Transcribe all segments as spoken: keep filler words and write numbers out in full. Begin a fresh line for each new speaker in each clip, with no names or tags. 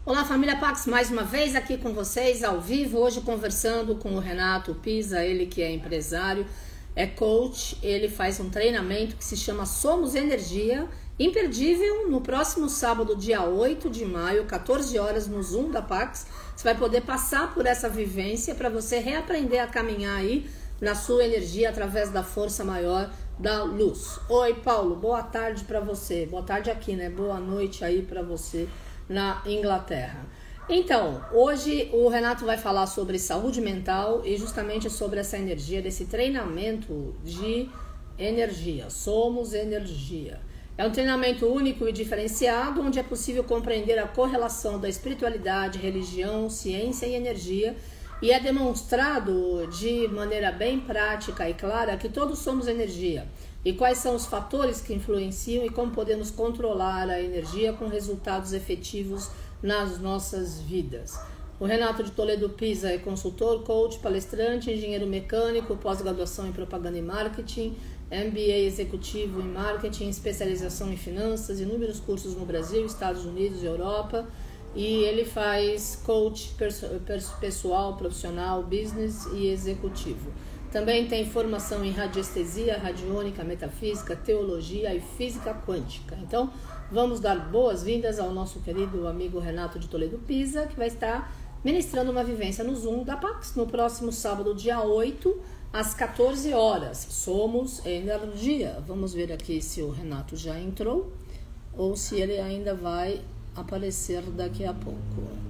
Olá, família Pax, mais uma vez aqui com vocês, ao vivo, hoje conversando com o Renato Pisa, ele que é empresário, é coach, ele faz um treinamento que se chama Somos Energia, imperdível, no próximo sábado, dia oito de maio, quatorze horas, no Zoom da Pax. Você vai poder passar por essa vivência para você reaprender a caminhar aí na sua energia através da força maior da luz. Oi, Paulo, boa tarde para você, boa tarde aqui, né? Boa noite aí para você na Inglaterra. Então, hoje o Renato vai falar sobre saúde mental e justamente sobre essa energia, desse treinamento de energia. Somos energia. É um treinamento único e diferenciado, onde é possível compreender a correlação da espiritualidade, religião, ciência e energia, e é demonstrado de maneira bem prática e clara que todos somos energia. E quais são os fatores que influenciam e como podemos controlar a energia com resultados efetivos nas nossas vidas. O Renato de Toledo Pisa é consultor, coach, palestrante, engenheiro mecânico, pós-graduação em propaganda e marketing, M B A executivo em marketing, especialização em finanças, inúmeros cursos no Brasil, Estados Unidos e Europa. E ele faz coach pessoal, profissional, business e executivo. Também tem formação em radiestesia, radiônica, metafísica, teologia e física quântica. Então, vamos dar boas-vindas ao nosso querido amigo Renato de Toledo Pisa, que vai estar ministrando uma vivência no Zoom da Pax no próximo sábado, dia oito, às quatorze horas. Somos energia. Vamos ver aqui se o Renato já entrou ou se ele ainda vai aparecer daqui a pouco.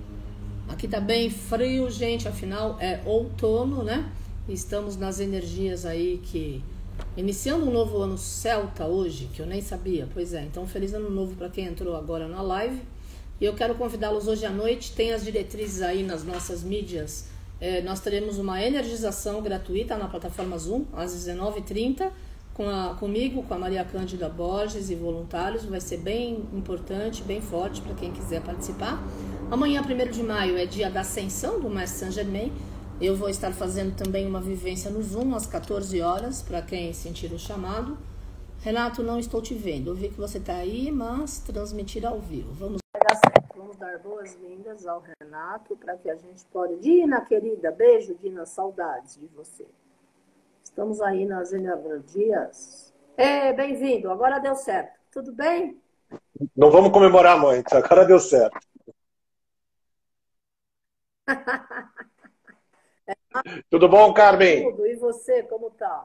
Aqui tá bem frio, gente, afinal é outono, né? Estamos nas energias aí que... Iniciando um novo ano celta hoje, que eu nem sabia. Pois é, então feliz ano novo para quem entrou agora na live. E eu quero convidá-los hoje à noite, tem as diretrizes aí nas nossas mídias. É, nós teremos uma energização gratuita na plataforma Zoom, às dezenove e trinta, com a, comigo, com a Maria Cândida Borges e voluntários. Vai ser bem importante, bem forte para quem quiser participar. Amanhã, primeiro de maio, é dia da ascensão do Mestre Saint Germain. Eu vou estar fazendo também uma vivência no Zoom às quatorze horas, para quem sentir o chamado. Renato, não estou te vendo. Eu vi que você está aí, mas transmitir ao vivo. Vamos dar certo. Vamos dar boas-vindas ao Renato, para que a gente possa... Dina, querida, beijo, Dina, saudades de você. Estamos aí nas energias. É, bem-vindo, agora deu certo. Tudo bem?
Não vamos comemorar muito, agora deu certo. Tudo bom, Carmen?
Tudo. E você, como tá?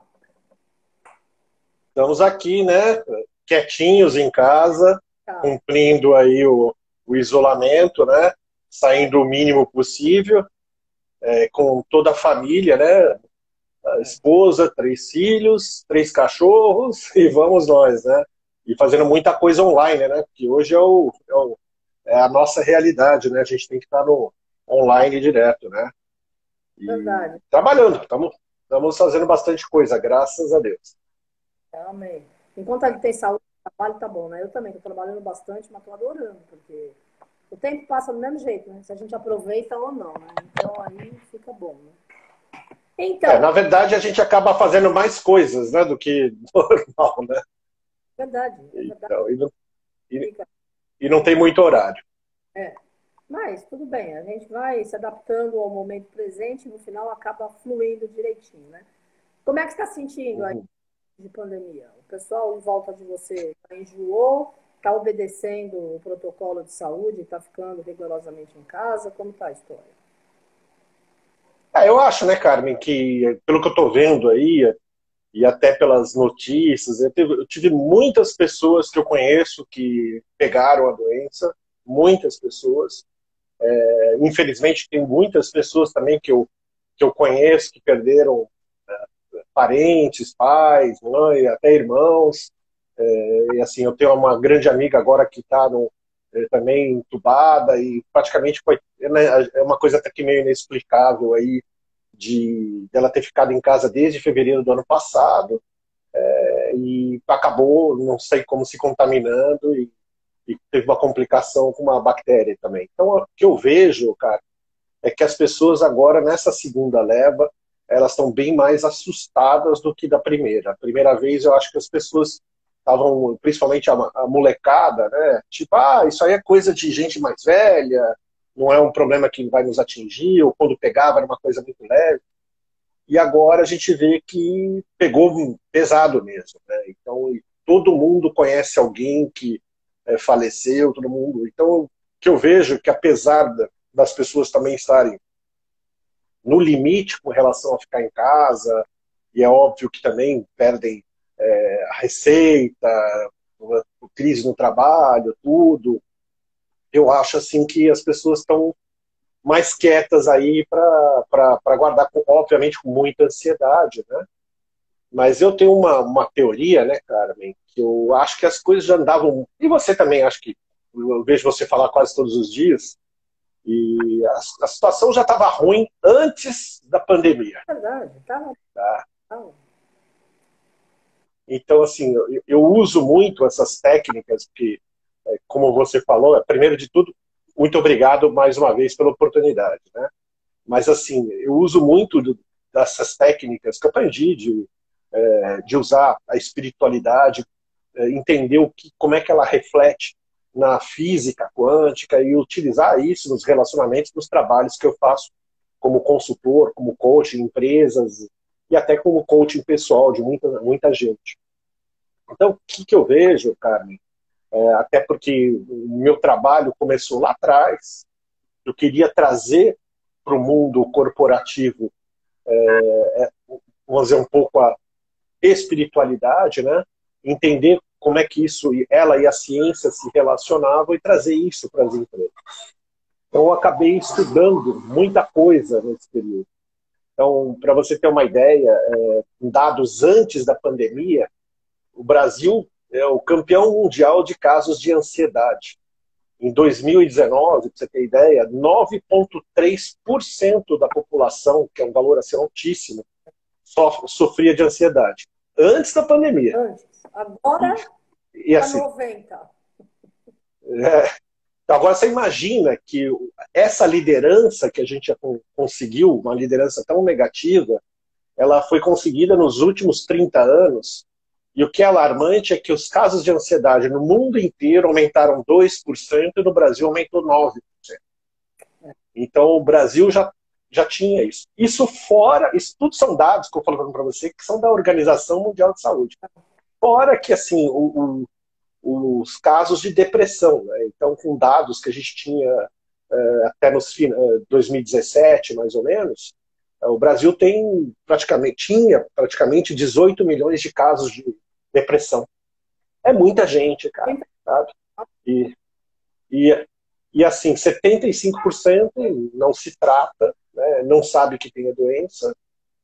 Estamos aqui, né? Quietinhos em casa, tá. Cumprindo aí o, o isolamento, né? Saindo o mínimo possível, é, com toda a família, né? A esposa, três filhos, três cachorros e vamos nós, né? E fazendo muita coisa online, né? Porque hoje é, o, é, o, é a nossa realidade, né? A gente tem que estar no online direto, né? E
verdade.
Trabalhando, estamos fazendo bastante coisa, graças a Deus.
Amém. Enquanto a gente tem saúde, trabalho tá bom, né? Eu também estou trabalhando bastante, mas estou adorando, porque o tempo passa do mesmo jeito, né? Se a gente aproveita ou não, né? Então aí fica bom, né? Então,
é, na verdade, a gente acaba fazendo mais coisas, né, do que normal, né?
Verdade, é verdade.
Então, e, não, e, e não tem muito horário.
É. Mas tudo bem, a gente vai se adaptando ao momento presente e no final acaba fluindo direitinho, né? Como é que você está sentindo aí de pandemia? O pessoal em volta de você tá enjoou, está obedecendo o protocolo de saúde, está ficando rigorosamente em casa? Como está a história?
É, eu acho, né, Carmen, que pelo que eu estou vendo aí, e até pelas notícias, eu tive, eu tive muitas pessoas que eu conheço que pegaram a doença, muitas pessoas. É, infelizmente, tem muitas pessoas também que eu, que eu conheço que perderam é, parentes, pais, mãe, até irmãos. É, e assim, eu tenho uma grande amiga agora que está é, também entubada e praticamente foi, é uma coisa até que meio inexplicável aí de ela ter ficado em casa desde fevereiro do ano passado é, e acabou, não sei como, se contaminando e e teve uma complicação com uma bactéria também. Então, o que eu vejo, cara, é que as pessoas agora, nessa segunda leva, elas estão bem mais assustadas do que da primeira. A primeira vez, eu acho que as pessoas estavam, principalmente a, a molecada, né? Tipo, ah, isso aí é coisa de gente mais velha, não é um problema que vai nos atingir, ou quando pegava era uma coisa muito leve. E agora a gente vê que pegou pesado mesmo, né? Então, todo mundo conhece alguém que é, faleceu, todo mundo. Então, o que eu vejo é que apesar das pessoas também estarem no limite com relação a ficar em casa, e é óbvio que também perdem é, a receita, a crise no trabalho, tudo, eu acho assim que as pessoas estão mais quietas aí para guardar, obviamente, com muita ansiedade, né? Mas eu tenho uma, uma teoria, né, Carmen, que eu acho que as coisas já andavam... E você também, acho que... Eu vejo você falar quase todos os dias, e a, a situação já estava ruim antes da pandemia.
É verdade, estava...
Tá? Então, assim, eu, eu uso muito essas técnicas, que, como você falou, primeiro de tudo, muito obrigado mais uma vez pela oportunidade, né? Mas, assim, eu uso muito do, dessas técnicas que eu aprendi de, é, de usar a espiritualidade, é, entender o que, como é que ela reflete na física quântica e utilizar isso nos relacionamentos, nos trabalhos que eu faço como consultor, como coach em empresas e até como coaching pessoal de muita, muita gente. Então, o que, que eu vejo, Carmen? É, até porque o meu trabalho começou lá atrás, eu queria trazer para o mundo corporativo, é, vamos dizer, um pouco a espiritualidade, né? Entender como é que isso, ela e a ciência se relacionavam e trazer isso para as empresas. Então, eu acabei estudando muita coisa nesse período. Então, para você ter uma ideia, é, dados antes da pandemia, o Brasil é o campeão mundial de casos de ansiedade. Em dois mil e dezenove, para você ter ideia, nove vírgula três por cento da população, que é um valor assim altíssimo, sofria de ansiedade. Antes da pandemia.
Antes. Agora
e, e assim,
noventa.
É, agora você imagina que essa liderança que a gente já conseguiu, uma liderança tão negativa, ela foi conseguida nos últimos trinta anos. E o que é alarmante é que os casos de ansiedade no mundo inteiro aumentaram dois por cento e no Brasil aumentou nove por cento. Então o Brasil já, já tinha isso. Isso fora, isso tudo são dados que eu estou falando para você, que são da Organização Mundial de Saúde. Fora que assim, o, o, os casos de depressão, né? Então com dados que a gente tinha é, até nos dois mil e dezessete, mais ou menos, o Brasil tem praticamente, tinha praticamente dezoito milhões de casos de depressão. É muita gente, cara, sabe? E, e, e assim, setenta e cinco por cento não se trata, né, não sabe que tem a doença.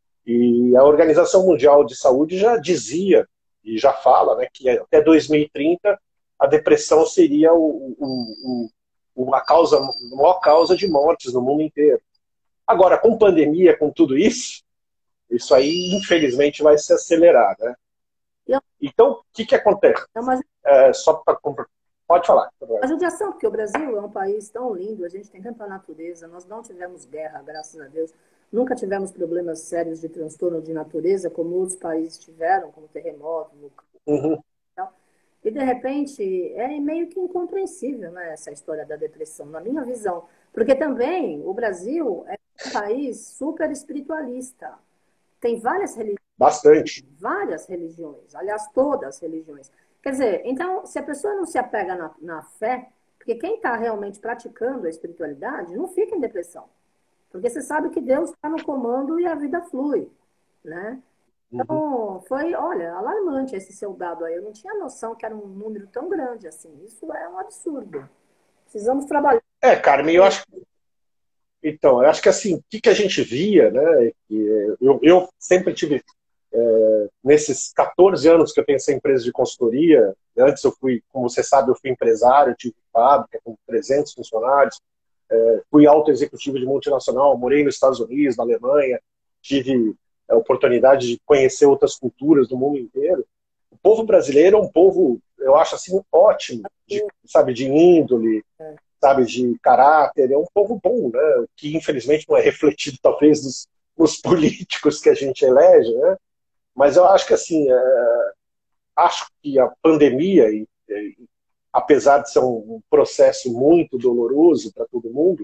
E a Organização Mundial de Saúde já dizia, e já fala, né, que até dois mil e trinta a depressão seria o, o, o, a, causa, a maior causa de mortes no mundo inteiro. Agora, com pandemia, com tudo isso, isso aí, infelizmente, vai se acelerar, né? Então, o que, que acontece?
É uma...
É, só pra... Pode falar.
A judiação, porque o Brasil é um país tão lindo, a gente tem tanta natureza, nós não tivemos guerra, graças a Deus, nunca tivemos problemas sérios de transtorno de natureza, como outros países tiveram, como terremoto, vulcão,
uhum.
e tal. E, de repente, é meio que incompreensível, né, essa história da depressão, na minha visão. Porque também o Brasil é um país super espiritualista. Tem várias religiões.
Bastante.
Várias religiões. Aliás, todas as religiões. Quer dizer, então, se a pessoa não se apega na, na fé, porque quem está realmente praticando a espiritualidade não fica em depressão. Porque você sabe que Deus está no comando e a vida flui, né? Então, uhum. foi, olha, alarmante esse seu dado aí. Eu não tinha noção que era um número tão grande assim. Isso é um absurdo. Precisamos trabalhar.
É, Carmen, eu acho que... Então, eu acho que assim, o que, que a gente via, né? Eu, eu sempre tive, é, nesses quatorze anos que eu tenho essa empresa de consultoria, antes eu fui, como você sabe, eu fui empresário, tive fábrica com trezentos funcionários, é, fui alto executivo de multinacional, morei nos Estados Unidos, na Alemanha, tive a oportunidade de conhecer outras culturas do mundo inteiro. O povo brasileiro é um povo, eu acho assim, ótimo, de, sabe, de índole, sabe, de caráter, é um povo bom, né? Que infelizmente não é refletido talvez nos, nos políticos que a gente elege, né? Mas eu acho que assim, é, acho que a pandemia, e, e, apesar de ser um processo muito doloroso para todo mundo,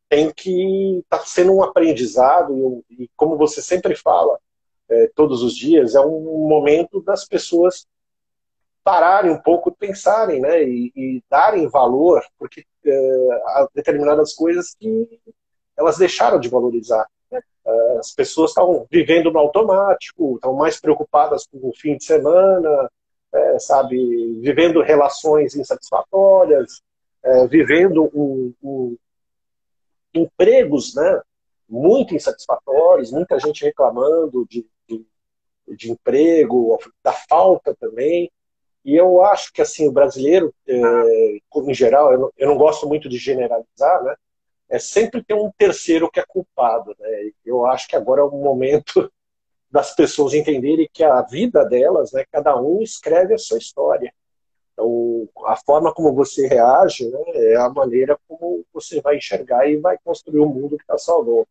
tem que estar tá sendo um aprendizado, e, e como você sempre fala, é, todos os dias, é um momento das pessoas pararem um pouco, pensarem, né, e, e darem valor, porque é, há determinadas coisas que elas deixaram de valorizar. As pessoas estão vivendo no automático, estão mais preocupadas com o fim de semana, é, sabe, vivendo relações insatisfatórias, é, vivendo um, um, empregos, né, muito insatisfatórios, muita gente reclamando de, de, de emprego, da falta também. E eu acho que assim o brasileiro, é, em geral, eu não, eu não gosto muito de generalizar, né? É sempre ter um terceiro que é culpado, né? Eu acho que agora é o momento das pessoas entenderem que a vida delas, né? Cada um escreve a sua história. Então, a forma como você reage, né, é a maneira como você vai enxergar e vai construir o mundo que está salvando.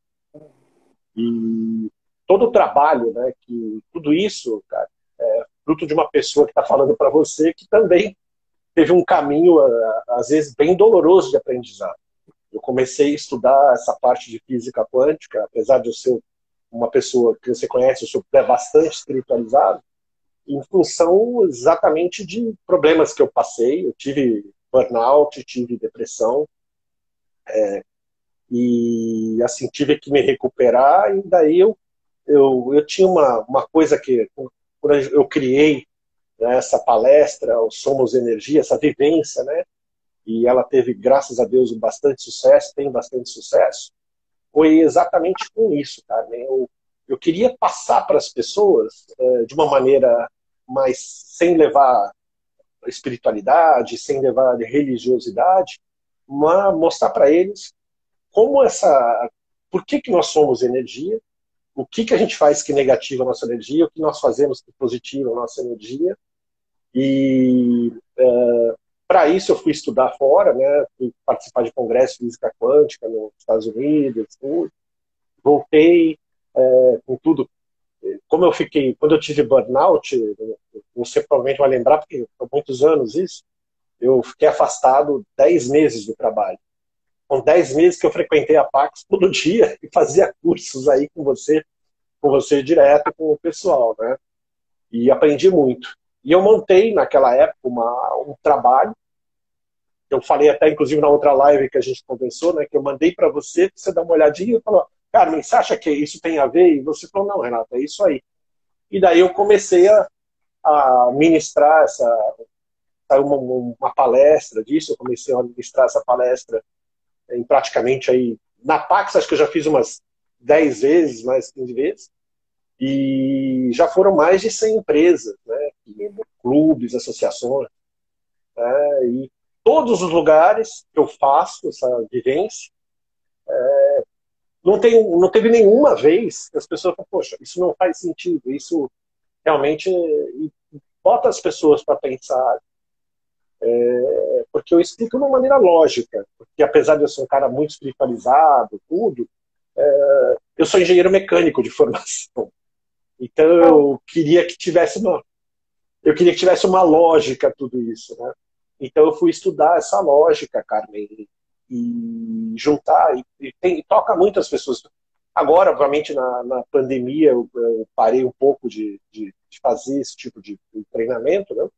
E todo o trabalho, né, que tudo isso, cara, é fruto de uma pessoa que está falando para você que também teve um caminho, às vezes, bem doloroso de aprendizado. Eu comecei a estudar essa parte de física quântica, apesar de eu ser uma pessoa que você conhece, eu sou bastante espiritualizado, em função exatamente de problemas que eu passei. Eu tive burnout, tive depressão, é, e assim, tive que me recuperar, e daí eu, eu, eu tinha uma, uma coisa que, quando eu criei, né, essa palestra, o Somos Energia, essa vivência, né, e ela teve, graças a Deus, bastante sucesso, tem bastante sucesso, foi exatamente com isso, cara. Né? Eu, eu queria passar para as pessoas, é, de uma maneira mais, sem levar espiritualidade, sem levar religiosidade, mas mostrar para eles como essa, por que que nós somos energia, o que que a gente faz que negativa a nossa energia, o que nós fazemos que positiva a nossa energia. E é, para isso eu fui estudar fora, né? Fui participar de congresso de física quântica nos Estados Unidos, tudo. Voltei é, com tudo. Como eu fiquei, quando eu tive burnout, você provavelmente vai lembrar, porque há muitos anos isso, eu fiquei afastado dez meses do trabalho. Com dez meses que eu frequentei a Pax todo dia e fazia cursos aí com você, com você direto, com o pessoal, né? E aprendi muito. E eu montei naquela época uma, um trabalho, eu falei até inclusive na outra live que a gente conversou, né, que eu mandei para você, você dá uma olhadinha e falou, Carmen, você acha que isso tem a ver? E você falou, não, Renata, é isso aí. E daí eu comecei a, a ministrar essa, uma, uma palestra disso, eu comecei a ministrar essa palestra em praticamente aí, na Pax acho que eu já fiz umas dez vezes, mais quinze vezes, e já foram mais de cem empresas, né, clubes, associações, né, e todos os lugares que eu faço essa vivência, é, não, tem, não teve nenhuma vez que as pessoas falam, poxa, isso não faz sentido, isso realmente bota as pessoas para pensar, é, porque eu explico de uma maneira lógica, porque apesar de eu ser um cara muito espiritualizado, tudo, é, eu sou engenheiro mecânico de formação, então eu queria que tivesse uma, eu queria que tivesse uma lógica tudo isso, né? Então eu fui estudar essa lógica, Carmen, e, e juntar, e, e, tem, e toca muitas pessoas. Agora, obviamente, na, na pandemia, eu, eu parei um pouco de, de, de fazer esse tipo de, de treinamento, né?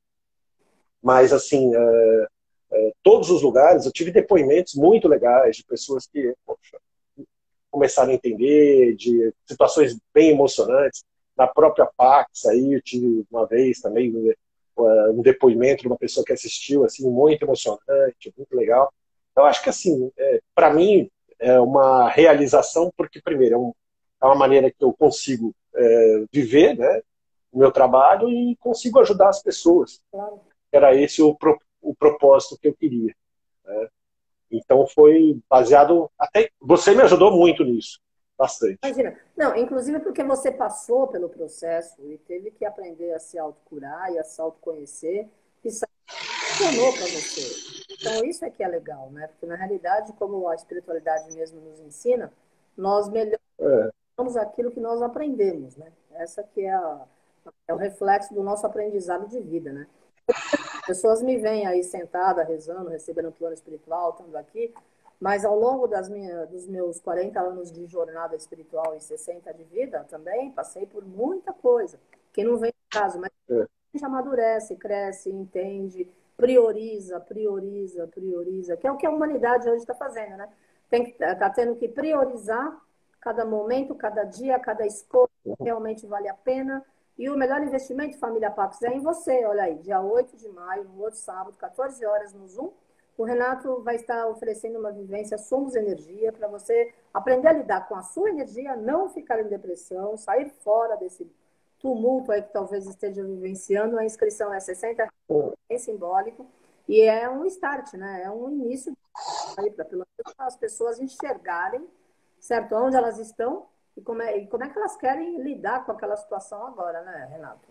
Mas, assim, é, é, todos os lugares, eu tive depoimentos muito legais de pessoas que, poxa, começaram a entender, de situações bem emocionantes. Na própria Pax, aí eu tive uma vez também um depoimento de uma pessoa que assistiu, assim, muito emocionante, muito legal. Eu acho que, assim, é, para mim, é uma realização, porque, primeiro, é, um, é uma maneira que eu consigo é, viver, né, o meu trabalho e consigo ajudar as pessoas. Claro. Era esse o, pro, o propósito que eu queria, né? Então foi baseado, até você me ajudou muito nisso, bastante.
Imagina, não, inclusive porque você passou pelo processo e teve que aprender a se autocurar e a se autoconhecer e funcionou para você. Então isso é que é legal, né? Porque na realidade, como a espiritualidade mesmo nos ensina, nós melhoramos é. aquilo que nós aprendemos, né? Essa que é, a, é o reflexo do nosso aprendizado de vida, né? Pessoas me veem aí sentada, rezando, recebendo um plano espiritual, estando aqui, Mas ao longo das minha, dos meus quarenta anos de jornada espiritual e sessenta de vida também, passei por muita coisa, que não vem ao caso, mas
É.
a gente amadurece, cresce, entende, prioriza, prioriza, prioriza, que é o que a humanidade hoje está fazendo, né? Tem que, tá tendo que priorizar cada momento, cada dia, cada escolha que realmente vale a pena. E o melhor investimento, família Pax, é em você. Olha aí, dia oito de maio, no outro sábado, quatorze horas no Zoom, o Renato vai estar oferecendo uma vivência Somos Energia para você aprender a lidar com a sua energia, não ficar em depressão, sair fora desse tumulto aí que talvez esteja vivenciando. A inscrição é sessenta reais, é simbólico, e é um start, né? É um início aí para pelo menos as pessoas enxergarem, certo, onde elas estão e como é, e como é que elas querem lidar com aquela situação agora, né, Renato?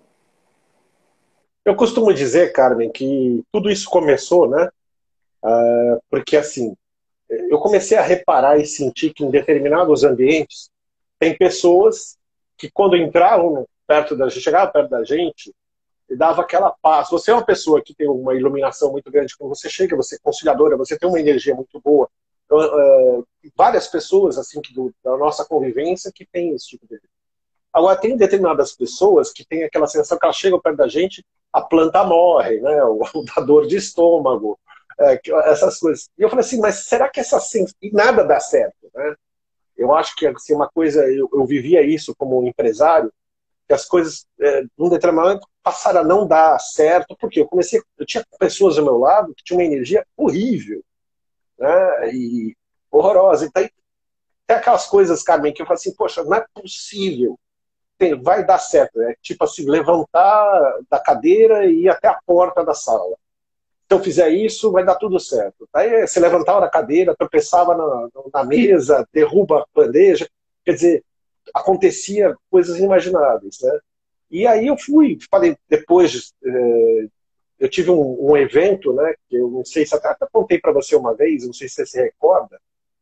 Eu costumo dizer, Carmen, que tudo isso começou, né? Uh, porque assim, eu comecei a reparar e sentir que em determinados ambientes tem pessoas que quando entravam perto da gente, chegavam perto da gente, e dava aquela paz. Você é uma pessoa que tem uma iluminação muito grande, quando você chega, você é conciliadora, você tem uma energia muito boa. Então, uh, várias pessoas assim que do, da nossa convivência que tem esse tipo de energia. Agora, tem determinadas pessoas que têm aquela sensação que elas chegam perto da gente, a planta morre, né? O, da dor de estômago, é, essas coisas. E eu falei assim, mas será que essa sensação... E nada dá certo, né? Eu acho que assim, uma coisa, eu, eu vivia isso como empresário, que as coisas, é, num determinado momento, passaram a não dar certo, porque eu comecei, eu tinha pessoas ao meu lado que tinham uma energia horrível, né? E horrorosa. Então, tem aquelas coisas, Carmen, que eu falo assim, poxa, não é possível. Tem, vai dar certo, é tipo assim, levantar da cadeira e ir até a porta da sala. Se eu fizer isso, vai dar tudo certo. Aí você levantava da cadeira, tropeçava na, na mesa, derruba a bandeja, quer dizer, acontecia coisas inimagináveis, né? E aí eu fui, falei, depois, eh, eu tive um, um evento, né, que eu não sei se até, até contei para você uma vez, não sei se você se recorda,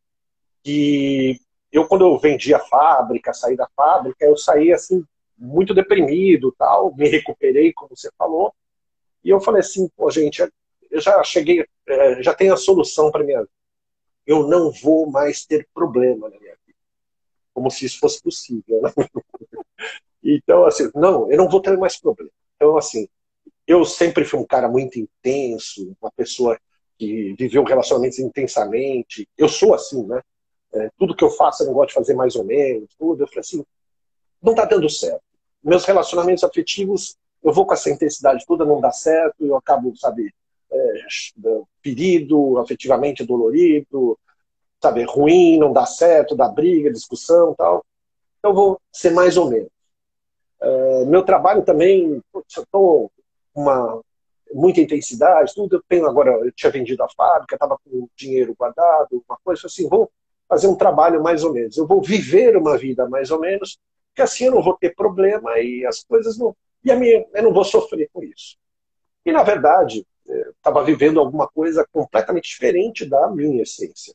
que eu, quando eu vendi a fábrica, saí da fábrica, eu saí assim, muito deprimido, tal, me recuperei, como você falou, e eu falei assim, pô, gente, eu já cheguei, já tenho a solução para minha vida. Eu não vou mais ter problema na minha vida. Como se isso fosse possível, né? Então, assim, não, eu não vou ter mais problema. Então, assim, eu sempre fui um cara muito intenso, uma pessoa que viveu relacionamentos intensamente. Eu sou assim, né? É, tudo que eu faço eu não gosto de fazer mais ou menos, tudo. Eu falei assim, não tá dando certo. Meus relacionamentos afetivos, eu vou com essa intensidade toda, não dá certo, eu acabo, sabe, é, ferido, afetivamente dolorido, sabe, ruim, não dá certo, dá briga, discussão, tal. Então eu vou ser mais ou menos. É, meu trabalho também, putz, eu tô com uma muita intensidade, tudo. Eu tenho agora, eu tinha vendido a fábrica, estava com dinheiro guardado, uma coisa assim, vou fazer um trabalho mais ou menos. Eu vou viver uma vida mais ou menos, porque assim eu não vou ter problema e as coisas não... E a minha, eu não vou sofrer com isso. E, na verdade, estava vivendo alguma coisa completamente diferente da minha essência.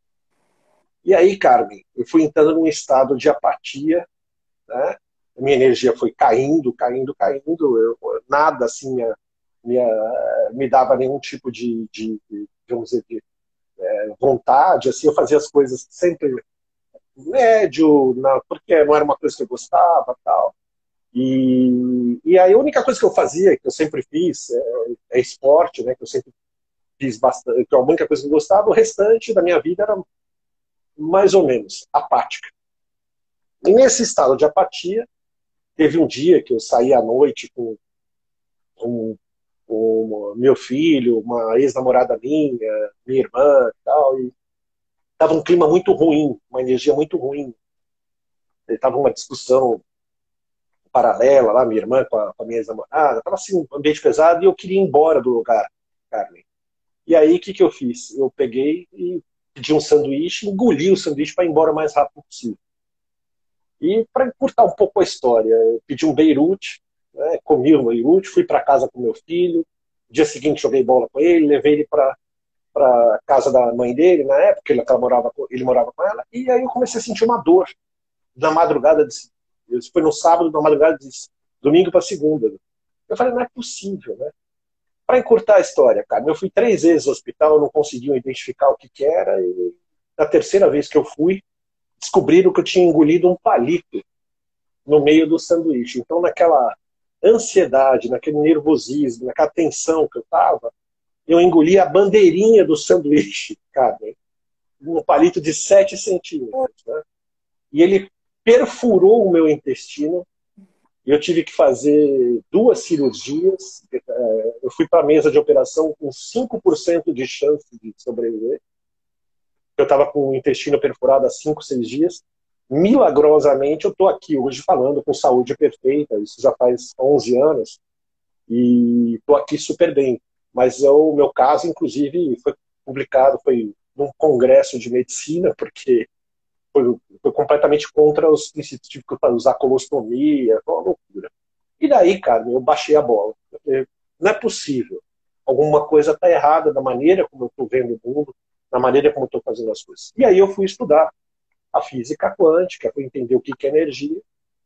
E aí, Carmen, eu fui entrando num estado de apatia, né? A minha energia foi caindo, caindo, caindo. Eu, nada assim me, me, me dava nenhum tipo de, de, de vamos dizer, de é, vontade. Assim, eu fazia as coisas sempre médio, não, porque não era uma coisa que eu gostava, tal. E, e aí a única coisa que eu fazia, que eu sempre fiz, é, é esporte, né? Que eu sempre fiz bastante, que é a única coisa que eu gostava. O restante da minha vida era mais ou menos apática. E nesse estado de apatia, teve um dia que eu saí à noite com um, um, meu filho, uma ex-namorada minha, minha irmã e tal, e estava um clima muito ruim, uma energia muito ruim. Estava uma discussão paralela lá, minha irmã com a, com a minha ex-namorada, estava assim, um ambiente pesado, e eu queria ir embora do lugar, Carmen. E aí, o que, que eu fiz? Eu peguei e pedi um sanduíche, engoli o sanduíche para ir embora o mais rápido possível. E para encurtar um pouco a história, eu pedi um Beirute, né, comi um Beirute, fui para casa com meu filho, no dia seguinte joguei bola com ele, levei ele para a casa da mãe dele, na época ele, ela morava, ele morava com ela, e aí eu comecei a sentir uma dor na madrugada, de, isso foi no sábado, na madrugada de domingo para segunda. Eu falei, não é possível, né? Para encurtar a história, cara, eu fui três vezes ao hospital, não conseguiam identificar o que, que era, e na terceira vez que eu fui, descobriram que eu tinha engolido um palito no meio do sanduíche. Então, naquela ansiedade, naquele nervosismo, naquela tensão que eu estava, eu engoli a bandeirinha do sanduíche, cara, um palito de sete centímetros, né? E ele perfurou o meu intestino. Eu tive que fazer duas cirurgias. Eu fui para a mesa de operação com cinco por cento de chance de sobreviver. Eu estava com o intestino perfurado há cinco, seis dias. Milagrosamente, eu estou aqui hoje falando com saúde perfeita. Isso já faz onze anos. E estou aqui super bem. Mas o meu caso, inclusive, foi publicado, foi num congresso de medicina, porque foi, foi completamente contra os princípios, tive que usar colostomia, foi uma loucura. E daí, cara, eu baixei a bola. Não é possível. Alguma coisa está errada da maneira como eu estou vendo o mundo, na maneira como eu estou fazendo as coisas. E aí eu fui estudar a física quântica, fui entender o que é energia.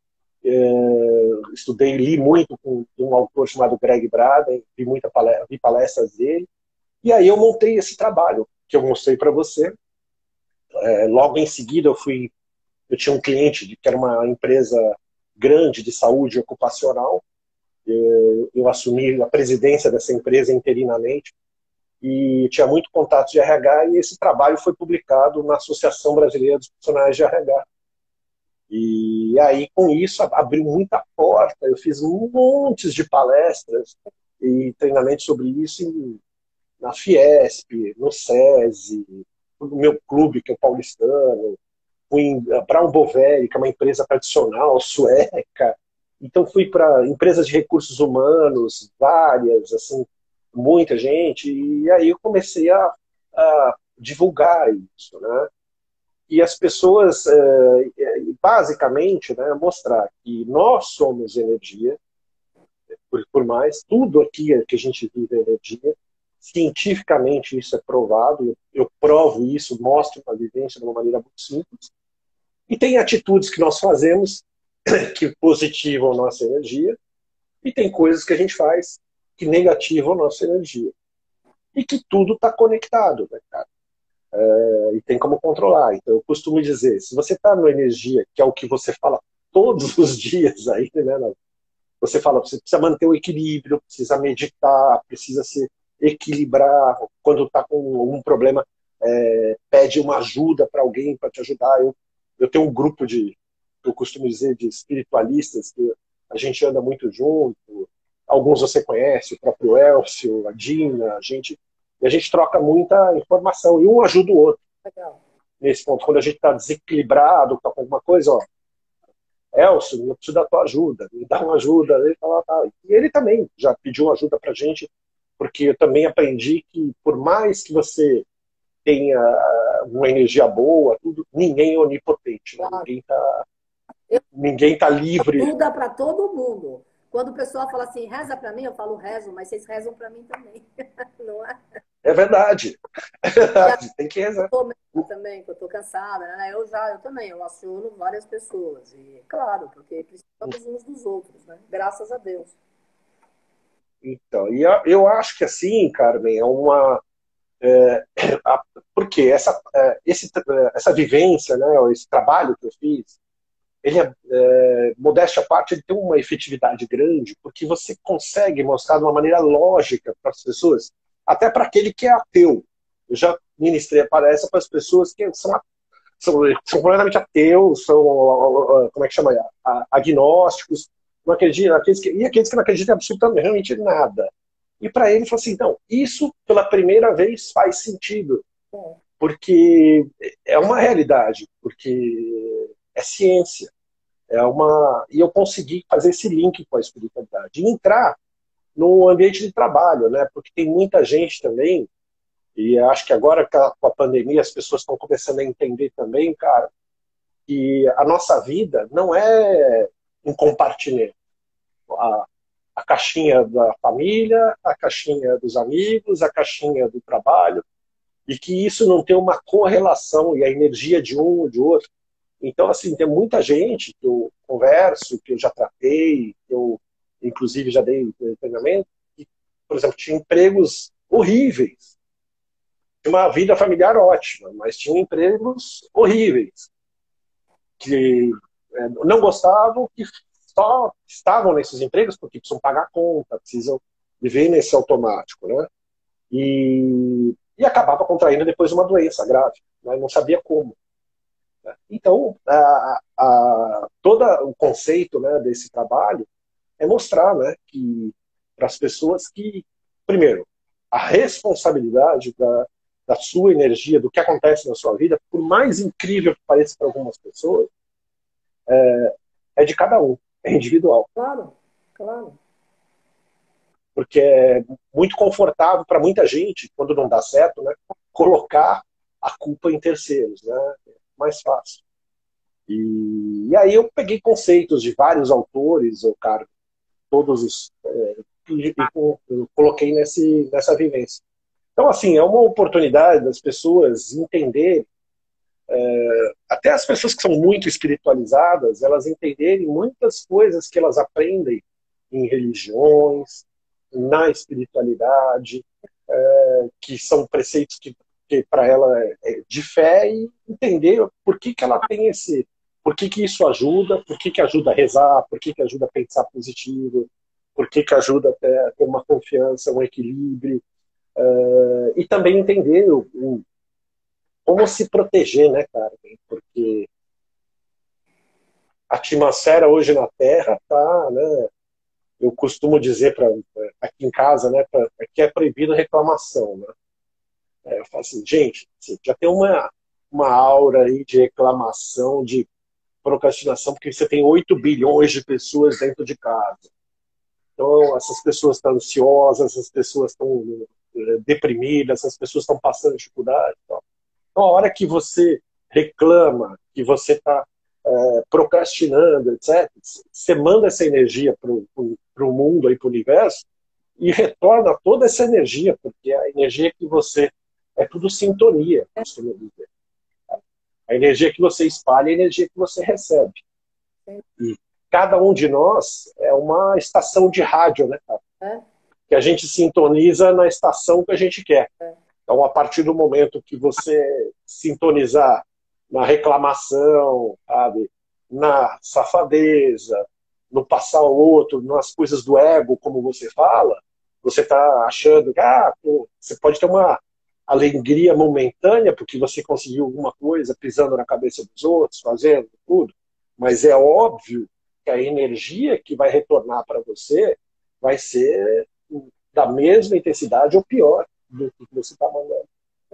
É, estudei, li muito com um autor chamado Greg Braden, vi, muita palestra, vi palestras dele. E aí eu montei esse trabalho, que eu mostrei para você. É, logo em seguida eu fui, eu tinha um cliente que era uma empresa grande de saúde ocupacional. Eu, eu assumi a presidência dessa empresa interinamente e tinha muito contato de R H, e esse trabalho foi publicado na Associação Brasileira dos Profissionais de R H. E aí, com isso, abriu muita porta. Eu fiz montes de palestras e treinamentos sobre isso em, na Fiesp, no SESI, no meu clube, que é o paulistano, fui em Brown Boveri, que é uma empresa tradicional sueca. Então fui para empresas de recursos humanos, várias, assim, muita gente, e aí eu comecei a, a divulgar isso, né? E as pessoas, basicamente, né, mostrar que nós somos energia, por, por mais, tudo aqui que a gente vive é energia. Cientificamente isso é provado, eu, eu provo isso, mostro uma vivência de uma maneira muito simples. E tem atitudes que nós fazemos que positivam a nossa energia, e tem coisas que a gente faz que negativam a nossa energia. E que tudo está conectado, né, cara? É, e tem como controlar. Então eu costumo dizer, se você está numa energia, que é o que você fala todos os dias aí, né, você fala, você precisa manter o equilíbrio, precisa meditar, precisa se equilibrar, quando está com algum problema, é, pede uma ajuda para alguém para te ajudar. Eu, eu tenho um grupo de, eu costumo dizer, de espiritualistas, que a gente anda muito junto, alguns você conhece, o próprio Elcio, a Dina, a gente, e a gente troca muita informação, e um ajuda o outro. Legal. Nesse ponto, quando a gente está desequilibrado, está com alguma coisa, ó, Elcio, eu preciso da tua ajuda, me dá uma ajuda. Ele fala, tá. E ele também já pediu ajuda pra gente, porque eu também aprendi que por mais que você tenha uma energia boa, tudo, ninguém é onipotente, né? Ninguém tá, ninguém tá livre.
Ajuda para todo mundo. Quando o pessoal fala assim, reza para mim, eu falo rezo, mas vocês rezam para mim também. Não é?
É verdade. É verdade. Tem que rezar.
Eu também, que eu tô cansada, né? Eu já, eu também, eu aciono várias pessoas. E claro, porque precisamos uns dos outros, né? Graças a Deus.
Então, e eu acho que assim, Carmen, é uma. É, a, porque essa, é, esse, essa vivência, né, esse trabalho que eu fiz, ele é, é, modéstia à parte, ele tem uma efetividade grande, porque você consegue mostrar de uma maneira lógica para as pessoas, até para aquele que é ateu. Eu já ministrei a palestra para as pessoas que são, são, são completamente ateus, são, como é que chama, agnósticos, não acreditam, aqueles que, e aqueles que não acreditam absolutamente em nada. E para ele, ele falou assim, então, isso pela primeira vez faz sentido, porque é uma realidade, porque é ciência. É uma... E eu consegui fazer esse link com a espiritualidade. E entrar no ambiente de trabalho, né? Porque tem muita gente também, e acho que agora com a pandemia as pessoas estão começando a entender também, cara, que a nossa vida não é um compartimento. A, a caixinha da família, a caixinha dos amigos, a caixinha do trabalho, e que isso não tem uma correlação, e a energia de um ou de outro. Então, assim, tem muita gente que eu converso, que eu já tratei, que eu, inclusive, já dei treinamento, que, por exemplo, tinha empregos horríveis. tinha uma vida familiar ótima, mas tinham empregos horríveis, que é, não gostavam, que só estavam nesses empregos porque precisam pagar conta, precisam viver nesse automático, né? E, e acabava contraindo depois uma doença grave, mas não sabia como. Né? Então, a, a, todo o conceito, né, desse trabalho é mostrar, né, que para as pessoas que, primeiro, a responsabilidade da, da sua energia, do que acontece na sua vida, por mais incrível que pareça para algumas pessoas, é de cada um, é individual.
Claro, claro.
Porque é muito confortável para muita gente, quando não dá certo, né, colocar a culpa em terceiros, né, é mais fácil. E, e aí eu peguei conceitos de vários autores, eu, cara, todos os é, e, e, eu coloquei nesse, nessa vivência. Então, assim, é uma oportunidade das pessoas entenderem, até as pessoas que são muito espiritualizadas, elas entenderem muitas coisas que elas aprendem em religiões, na espiritualidade, é, que são preceitos que, que para ela é de fé, e entender por que, que ela tem esse, por que, que isso ajuda, por que, que ajuda a rezar, por que, que ajuda a pensar positivo, por que, que ajuda até a ter uma confiança, um equilíbrio, é, e também entender o, o, como se proteger, né, cara? Porque a atmosfera hoje na Terra tá, né? Eu costumo dizer para aqui em casa, né? Pra, aqui é proibido reclamação, né? É, eu falo assim, gente, assim, já tem uma uma aura aí de reclamação, de procrastinação, porque você tem oito bilhões de pessoas dentro de casa. Então, essas pessoas estão ansiosas, essas pessoas estão é, deprimidas, essas pessoas estão passando dificuldade. Então, a hora que você reclama, que você está é, procrastinando, etcétera, você manda essa energia para o mundo, para o universo, e retorna toda essa energia, porque a energia que você... É tudo sintonia, costumo dizer. A energia que você espalha é a energia que você recebe. E cada um de nós é uma estação de rádio, né, cara?
É?
Que a gente sintoniza na estação que a gente quer. Então, a partir do momento que você sintonizar na reclamação, sabe, na safadeza, no passar ao outro, nas coisas do ego, como você fala, você está achando que ah, pô, você pode ter uma alegria momentânea porque você conseguiu alguma coisa pisando na cabeça dos outros, fazendo tudo, mas é óbvio que a energia que vai retornar para você vai ser da mesma intensidade ou pior do que você está mandando.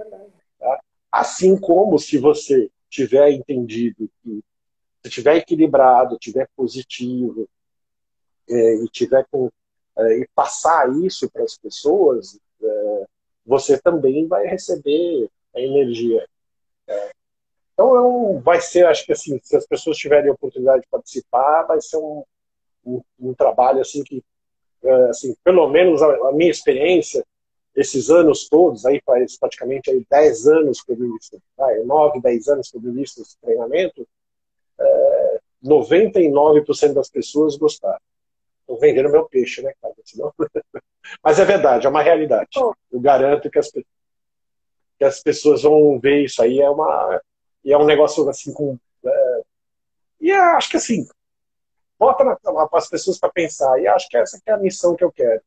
Tá? Assim como se você tiver entendido que se tiver equilibrado, tiver positivo é, e tiver com é, e passar isso para as pessoas, é, você também vai receber a energia. É. Então é um, vai ser, acho que assim, se as pessoas tiverem a oportunidade de participar, vai ser um, um, um trabalho assim que, é, assim, pelo menos a, a minha experiência esses anos todos, aí faz praticamente aí dez anos que eu ministro, nove, dez anos que eu ministro esse treinamento, é, noventa e nove por cento das pessoas gostaram. Estão vendendo meu peixe, né, cara? Senão... Mas é verdade, é uma realidade. Eu garanto que as, que as pessoas vão ver isso aí, é, uma, e é um negócio assim com... É, e é, acho que assim, bota na, as pessoas para pensar, e acho que essa que é a missão que eu quero.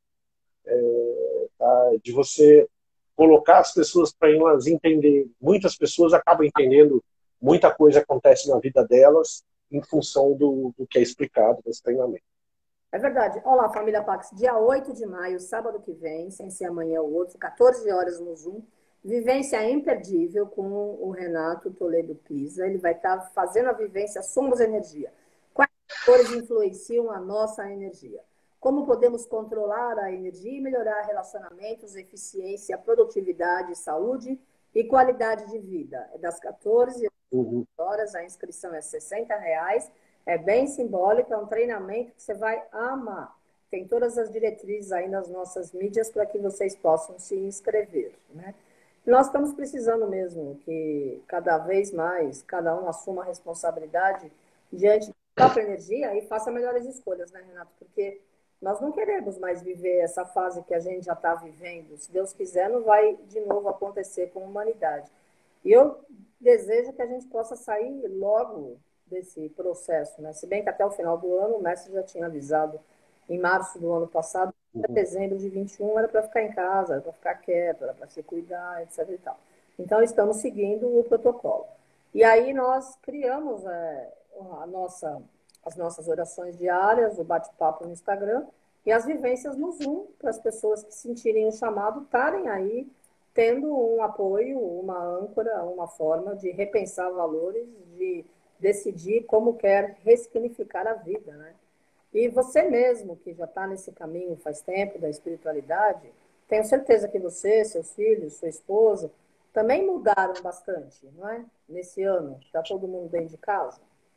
É, tá, de você colocar as pessoas para elas entenderem. Muitas pessoas acabam entendendo muita coisa acontece na vida delas em função do, do que é explicado nesse treinamento.
É verdade. Olá, família Pax. Dia oito de maio, sábado que vem, sem ser amanhã ou outro, quatorze horas no Zoom. Vivência imperdível com o Renato Toledo Pisa. Ele vai estar fazendo a vivência Somos Energia. Quais fatores influenciam a nossa energia? Como podemos controlar a energia e melhorar relacionamentos, eficiência, produtividade, saúde e qualidade de vida? É das quatorze horas, a inscrição é sessenta reais. É bem simbólico, é um treinamento que você vai amar. Tem todas as diretrizes aí nas nossas mídias para que vocês possam se inscrever, né? Nós estamos precisando mesmo que cada vez mais cada um assuma a responsabilidade diante da própria energia e faça melhores escolhas, né, Renato? Porque nós não queremos mais viver essa fase que a gente já está vivendo. Se Deus quiser, não vai de novo acontecer com a humanidade. E eu desejo que a gente possa sair logo desse processo, né? Se bem que até o final do ano, o mestre já tinha avisado, em março do ano passado, até
Uhum.
dezembro de vinte e um, era para ficar em casa, era para ficar quieto, era para se cuidar, etc e tal. Então, estamos seguindo o protocolo. E aí nós criamos é, a nossa, as nossas orações diárias, o bate-papo no Instagram e as vivências no Zoom, para as pessoas que sentirem o chamado estarem aí tendo um apoio, uma âncora, uma forma de repensar valores, de decidir como quer ressignificar a vida, né? E você mesmo, que já está nesse caminho faz tempo da espiritualidade, tenho certeza que você, seus filhos, sua esposa, também mudaram bastante, não é? Nesse ano, está todo mundo dentro de casa?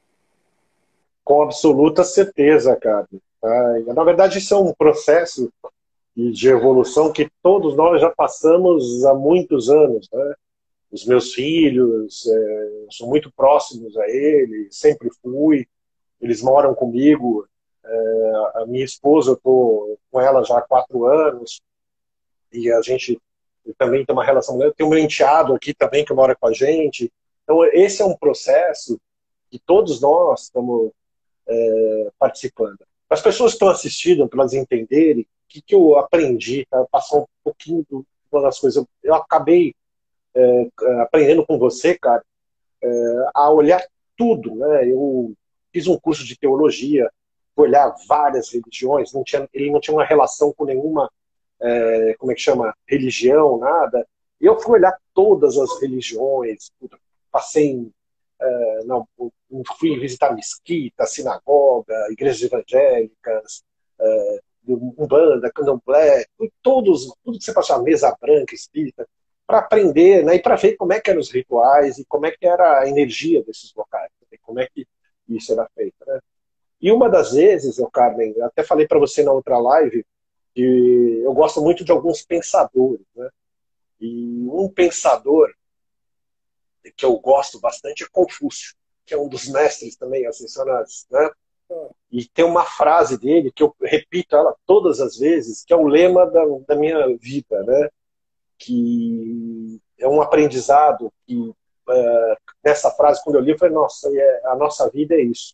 Com absoluta certeza, cara. Tá? Na verdade, isso é um processo de evolução que todos nós já passamos há muitos anos, né? Os meus filhos, é, sou muito próximos a eles, sempre fui, eles moram comigo, é, a minha esposa, eu estou com ela já há quatro anos, e a gente também tem uma relação, tem um meu enteado aqui também que mora com a gente, então esse é um processo que todos nós estamos é, participando. As pessoas que estão assistindo, para elas entenderem o que, que eu aprendi, tá? Passar um pouquinho de uma das coisas, eu, eu acabei é, aprendendo com você, cara, a olhar tudo, né? Eu fiz um curso de teologia, olhar várias religiões, não tinha, ele não tinha uma relação com nenhuma, é, como é que chama, religião, nada. E eu fui olhar todas as religiões, passei em, é, não, fui visitar mesquita, sinagoga, igrejas evangélicas, é, Umbanda, Candomblé, todos, tudo que você passava, mesa branca, espírita, para aprender, né, e para ver como é que eram os rituais e como é que era a energia desses locais, como é que isso era feito, né? E uma das vezes, eu, Carmen, eu até falei para você na outra live, que eu gosto muito de alguns pensadores, né? E um pensador que eu gosto bastante é Confúcio, que é um dos mestres também, ascensionados, né? E tem uma frase dele que eu repito ela todas as vezes, que é o lema da, da minha vida, né? Que é um aprendizado que uh, nessa frase, quando eu li, eu falei, nossa, é, a nossa vida é isso.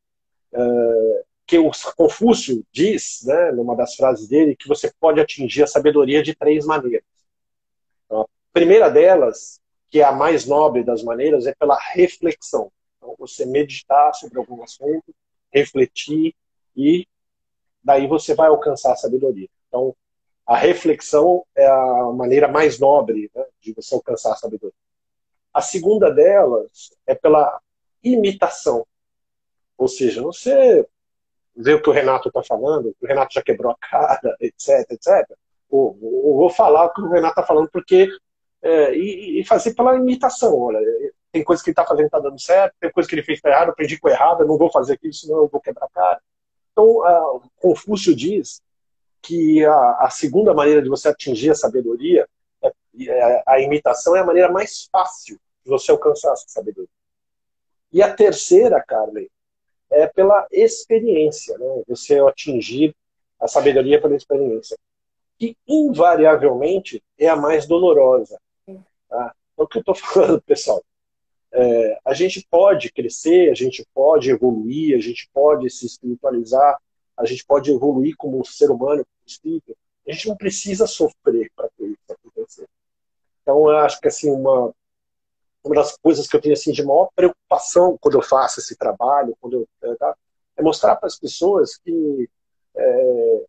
Uh, que o Confúcio diz, né, numa das frases dele, que você pode atingir a sabedoria de três maneiras. Então, a primeira delas, que é a mais nobre das maneiras, é pela reflexão. Então, você meditar sobre algum assunto, refletir, e daí você vai alcançar a sabedoria. Então, a reflexão é a maneira mais nobre, né, de você alcançar a sabedoria. A segunda delas é pela imitação. Ou seja, você vê o que o Renato está falando, o Renato já quebrou a cara, etc, etcétera. Ou, ou vou falar o que o Renato está falando, porque é, e, e fazer pela imitação. Olha, tem coisa que ele está fazendo que está dando certo, tem coisa que ele fez que está errado, eu aprendi com errado, eu não vou fazer aquilo, senão eu vou quebrar a cara. Então, a, Confúcio diz que a, a segunda maneira de você atingir a sabedoria, é, é, a imitação é a maneira mais fácil de você alcançar essa sabedoria. E a terceira, Carmen, é pela experiência, né? Você atingir a sabedoria pela experiência, que invariavelmente é a mais dolorosa. Tá? Então, o que eu estou falando, pessoal? É, a gente pode crescer, a gente pode evoluir, a gente pode se espiritualizar, a gente pode evoluir como ser humano, como espírito. A gente não precisa sofrer para ter isso acontecer. Então, eu acho que assim, uma, uma das coisas que eu tenho assim, de maior preocupação quando eu faço esse trabalho, quando eu, tá, é mostrar para as pessoas que é,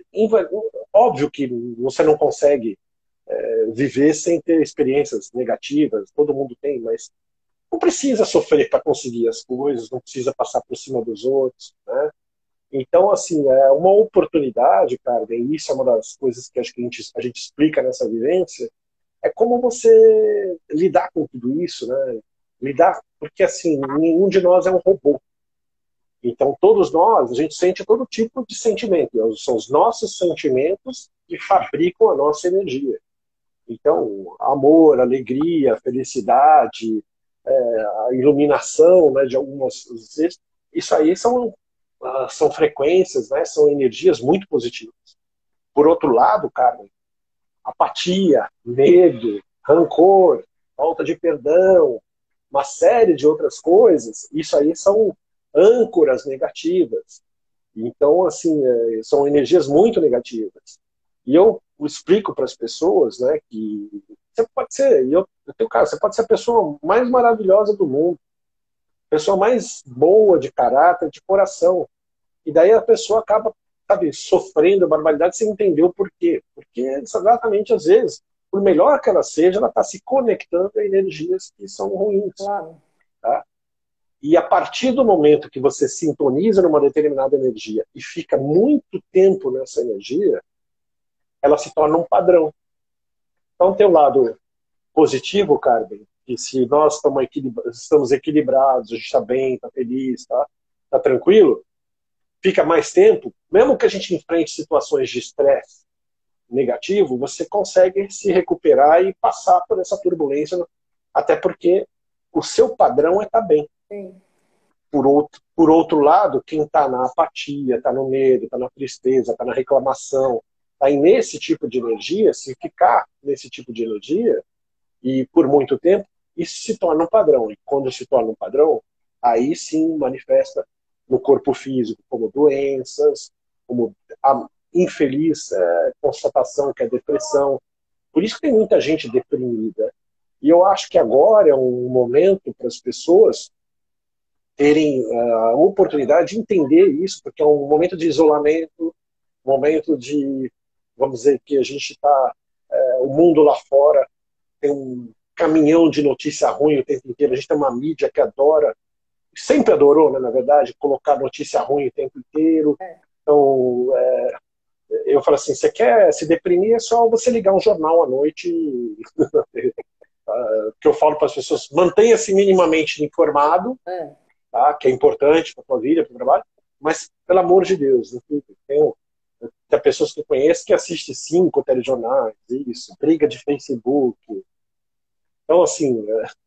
óbvio que você não consegue é, viver sem ter experiências negativas, todo mundo tem, mas não precisa sofrer para conseguir as coisas, não precisa passar por cima dos outros, né? Então, assim, é uma oportunidade, cara, e isso é uma das coisas que acho que a gente, a gente explica nessa vivência, é como você lidar com tudo isso, né? Lidar, porque assim, nenhum de nós é um robô. Então, todos nós, a gente sente todo tipo de sentimento. São os nossos sentimentos que fabricam a nossa energia. Então, amor, alegria, felicidade, é, a iluminação, né, de algumas vezes, isso aí são uh, são frequências, né? São energias muito positivas. Por outro lado, cara, apatia, medo, rancor, falta de perdão, uma série de outras coisas, isso aí são âncoras negativas. Então, assim, é, são energias muito negativas. E eu explico para as pessoas, né, que você pode ser, e eu, eu tenho cara, você pode ser a pessoa mais maravilhosa do mundo, a pessoa mais boa de caráter, de coração. E daí a pessoa acaba, sabe, sofrendo barbaridade sem entender o porquê. Porque, exatamente, às vezes, por melhor que ela seja, ela está se conectando a energias que são ruins.
Claro.
Tá? E a partir do momento que você sintoniza numa determinada energia e fica muito tempo nessa energia, ela se torna um padrão. Então tem o lado positivo, Carmen, que se nós estamos, equilibra estamos equilibrados, a gente está bem, está feliz, está tá tranquilo, fica mais tempo, mesmo que a gente enfrente situações de estresse negativo, você consegue se recuperar e passar por essa turbulência, até porque o seu padrão é estar bem.
Sim.
Por outro, por outro lado, quem está na apatia, está no medo, está na tristeza, está na reclamação, está nesse tipo de energia, se ficar nesse tipo de energia, e por muito tempo, isso se torna um padrão. E quando se torna um padrão, aí sim manifesta no corpo físico como doenças, como a infeliz é, constatação que é depressão. Por isso que tem muita gente deprimida. E eu acho que agora é um momento para as pessoas terem a oportunidade de entender isso, porque é um momento de isolamento, um momento de, vamos dizer, que a gente está, é, o mundo lá fora tem um caminhão de notícia ruim o tempo inteiro, a gente tem uma mídia que adora, sempre adorou, né, na verdade, colocar notícia ruim o tempo inteiro. Então, é, eu falo assim, você quer se deprimir, é só você ligar um jornal à noite, que eu falo para as pessoas, mantenha-se minimamente informado, é. Tá? Que é importante para a tua vida, para o trabalho, mas, pelo amor de Deus, né? tem, tem pessoas que eu conheço que assistem cinco telejornais, isso, briga de Facebook. Então, assim,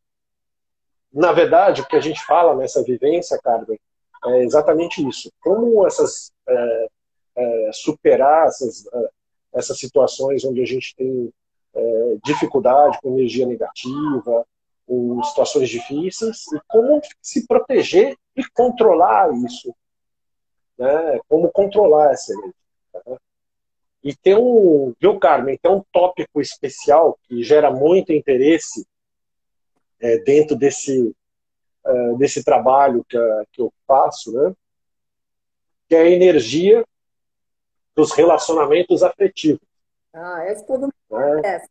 na verdade, o que a gente fala nessa vivência, Carmen, é exatamente isso. Como essas, é, é, superar essas, é, essas situações onde a gente tem é, dificuldade com energia negativa, com situações difíceis, e como se proteger e controlar isso. Né? Como controlar essa energia. Né? E tem um, viu, Carmen, tem um tópico especial que gera muito interesse é, dentro desse, é, desse trabalho que, que eu faço, né? Que é a energia dos relacionamentos afetivos.
Ah, esse todo mundo
conhece.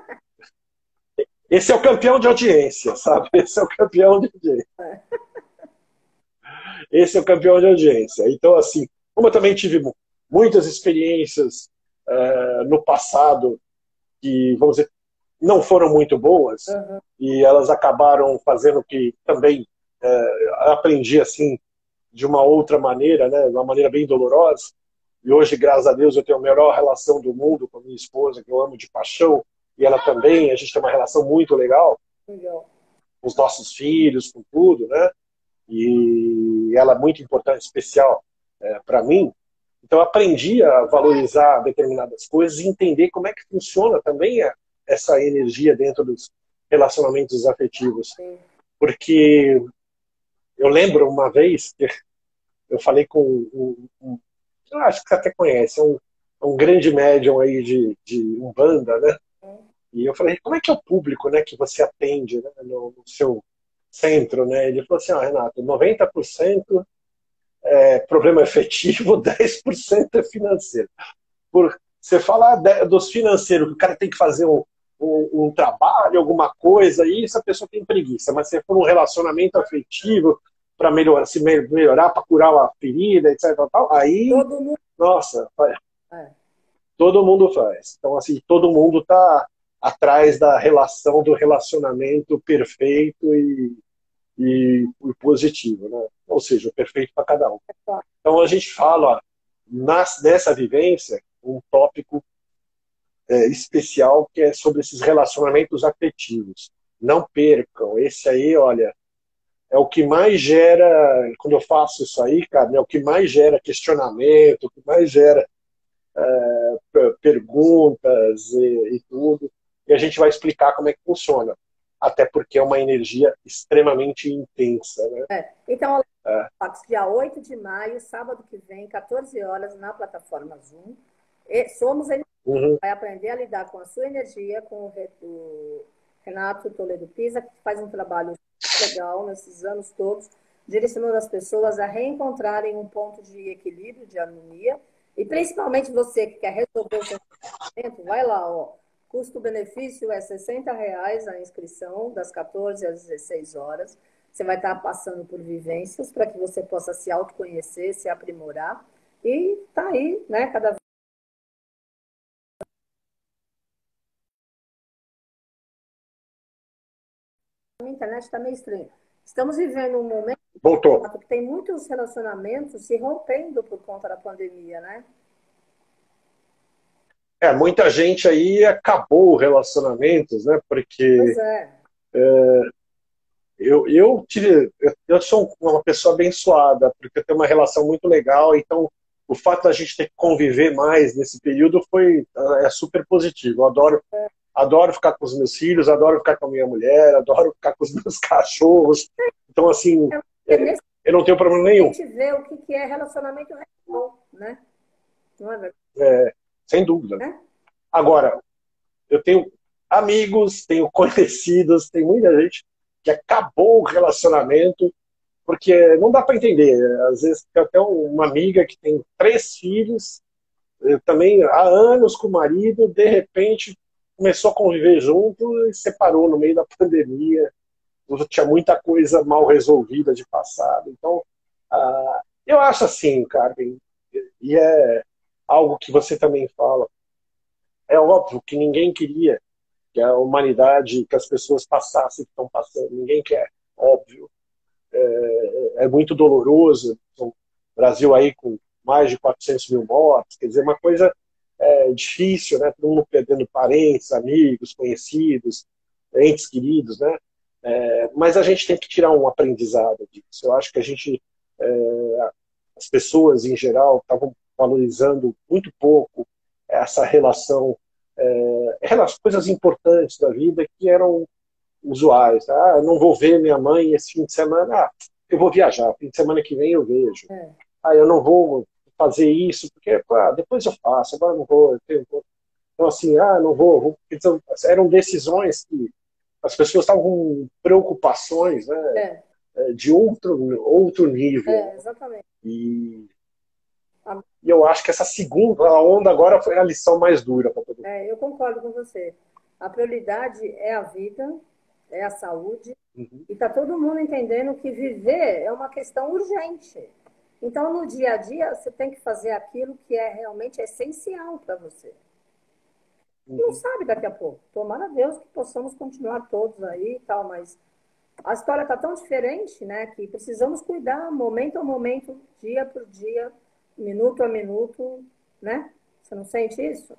Esse é o campeão de audiência, sabe? Esse é o campeão de audiência. É. Esse é o campeão de audiência. Então, assim, como eu também tive muitas experiências uh, no passado que, vamos dizer, não foram muito boas, uhum. E elas acabaram fazendo que também uh, aprendi, assim, de uma outra maneira, né? De uma maneira bem dolorosa. E hoje, graças a Deus, eu tenho a melhor relação do mundo com a minha esposa, que eu amo de paixão, e ela também, a gente tem uma relação muito legal, legal. Com os nossos filhos, com tudo, né? E ela é muito importante, especial é, para mim. Então eu aprendi a valorizar determinadas coisas e entender como é que funciona também a, essa energia dentro dos relacionamentos afetivos. Sim. Porque eu lembro uma vez que eu falei com um, um, eu acho que você até conhece, um, um grande médium aí de, de Umbanda, né? E eu falei, como é que é o público, né, que você atende, né, no, no seu centro, né? Ele falou assim, ó, oh, Renato, noventa por cento é problema efetivo, dez por cento é financeiro. Por você falar de, dos financeiros, que o cara tem que fazer um, um, um trabalho, alguma coisa, isso a pessoa tem preguiça. Mas se for um relacionamento afetivo para melhorar, se melhorar, para curar uma ferida, etc, tal, aí, todo mundo... nossa, é. Todo mundo faz. Então, assim, todo mundo tá atrás da relação, do relacionamento perfeito e, e, e positivo, né? Ou seja, o perfeito para cada um. Então a gente fala, nas, nessa vivência, um tópico é, especial que é sobre esses relacionamentos afetivos. Não percam. Esse aí, olha, é o que mais gera, quando eu faço isso aí, cara, é o que mais gera questionamento, o que mais gera é, perguntas e, e tudo. E a gente vai explicar como é que funciona. Até porque é uma energia extremamente intensa, né?
É. Então,
É.
dia oito de maio, sábado que vem, quatorze horas, na plataforma Zoom. E somos
Uhum.
vai aprender a lidar com a sua energia, com o Renato Toledo Pisa, que faz um trabalho legal nesses anos todos, direcionando as pessoas a reencontrarem um ponto de equilíbrio, de harmonia, e principalmente você que quer resolver o seu relacionamento, vai lá, ó. Custo-benefício é sessenta reais a inscrição, das quatorze às dezesseis horas. Você vai estar passando por vivências para que você possa se autoconhecer, se aprimorar. E tá aí, né? Cada vez. A internet está meio estranha. Estamos vivendo um momento
Voltou.
que tem muitos relacionamentos se rompendo por conta da pandemia, né?
É, muita gente aí acabou relacionamentos, né? Porque
Pois é.
é, eu, eu tive, eu sou uma pessoa abençoada, porque eu tenho uma relação muito legal, então o fato da gente ter que conviver mais nesse período foi é super positivo. Eu adoro, adoro ficar com os meus filhos, adoro ficar com a minha mulher, adoro ficar com os meus cachorros. Então, assim,
É,
é, eu não tenho problema nenhum.
A gente vê o que é relacionamento real, né? Não é verdade?
É, sem dúvida.
É?
Agora, eu tenho amigos, tenho conhecidos, tem muita gente que acabou o relacionamento, porque não dá para entender. Às vezes tem até uma amiga que tem três filhos, também há anos com o marido, de repente começou a conviver junto e separou no meio da pandemia. Tinha muita coisa mal resolvida de passado. Então, ah, eu acho assim, Carmen, e é algo que você também fala, é óbvio que ninguém queria que a humanidade, que as pessoas passassem o que estão passando. Ninguém quer, óbvio. É, é muito doloroso. O Brasil aí com mais de quatrocentos mil mortes, quer dizer, uma coisa é, difícil, né? Todo mundo perdendo parentes, amigos, conhecidos, entes queridos, né? É, mas a gente tem que tirar um aprendizado disso. Eu acho que a gente, é, as pessoas em geral, estavam valorizando muito pouco essa relação, é, coisas importantes da vida que eram usuais. Ah, eu não vou ver minha mãe esse fim de semana. Ah, eu vou viajar, fim de semana que vem eu vejo.
É.
Ah, eu não vou fazer isso, porque ah, depois eu faço, agora não vou. Eu tenho... Então, assim, ah, não vou. vou. Então, eram decisões que as pessoas estavam com preocupações, né,
É.
de outro, outro nível.
É, exatamente.
E, e eu acho que essa segunda onda agora foi a lição mais dura para todo mundo.
É, eu concordo com você. A prioridade é a vida, é a saúde,
Uhum.
e está todo mundo entendendo que viver é uma questão urgente. Então, no dia a dia, você tem que fazer aquilo que é realmente essencial para você.
Uhum.
Não sabe daqui a pouco. Tomara a Deus que possamos continuar todos aí e tal, mas a história está tão diferente, né, que precisamos cuidar momento a momento, dia por dia, minuto a minuto, né? Você não sente isso?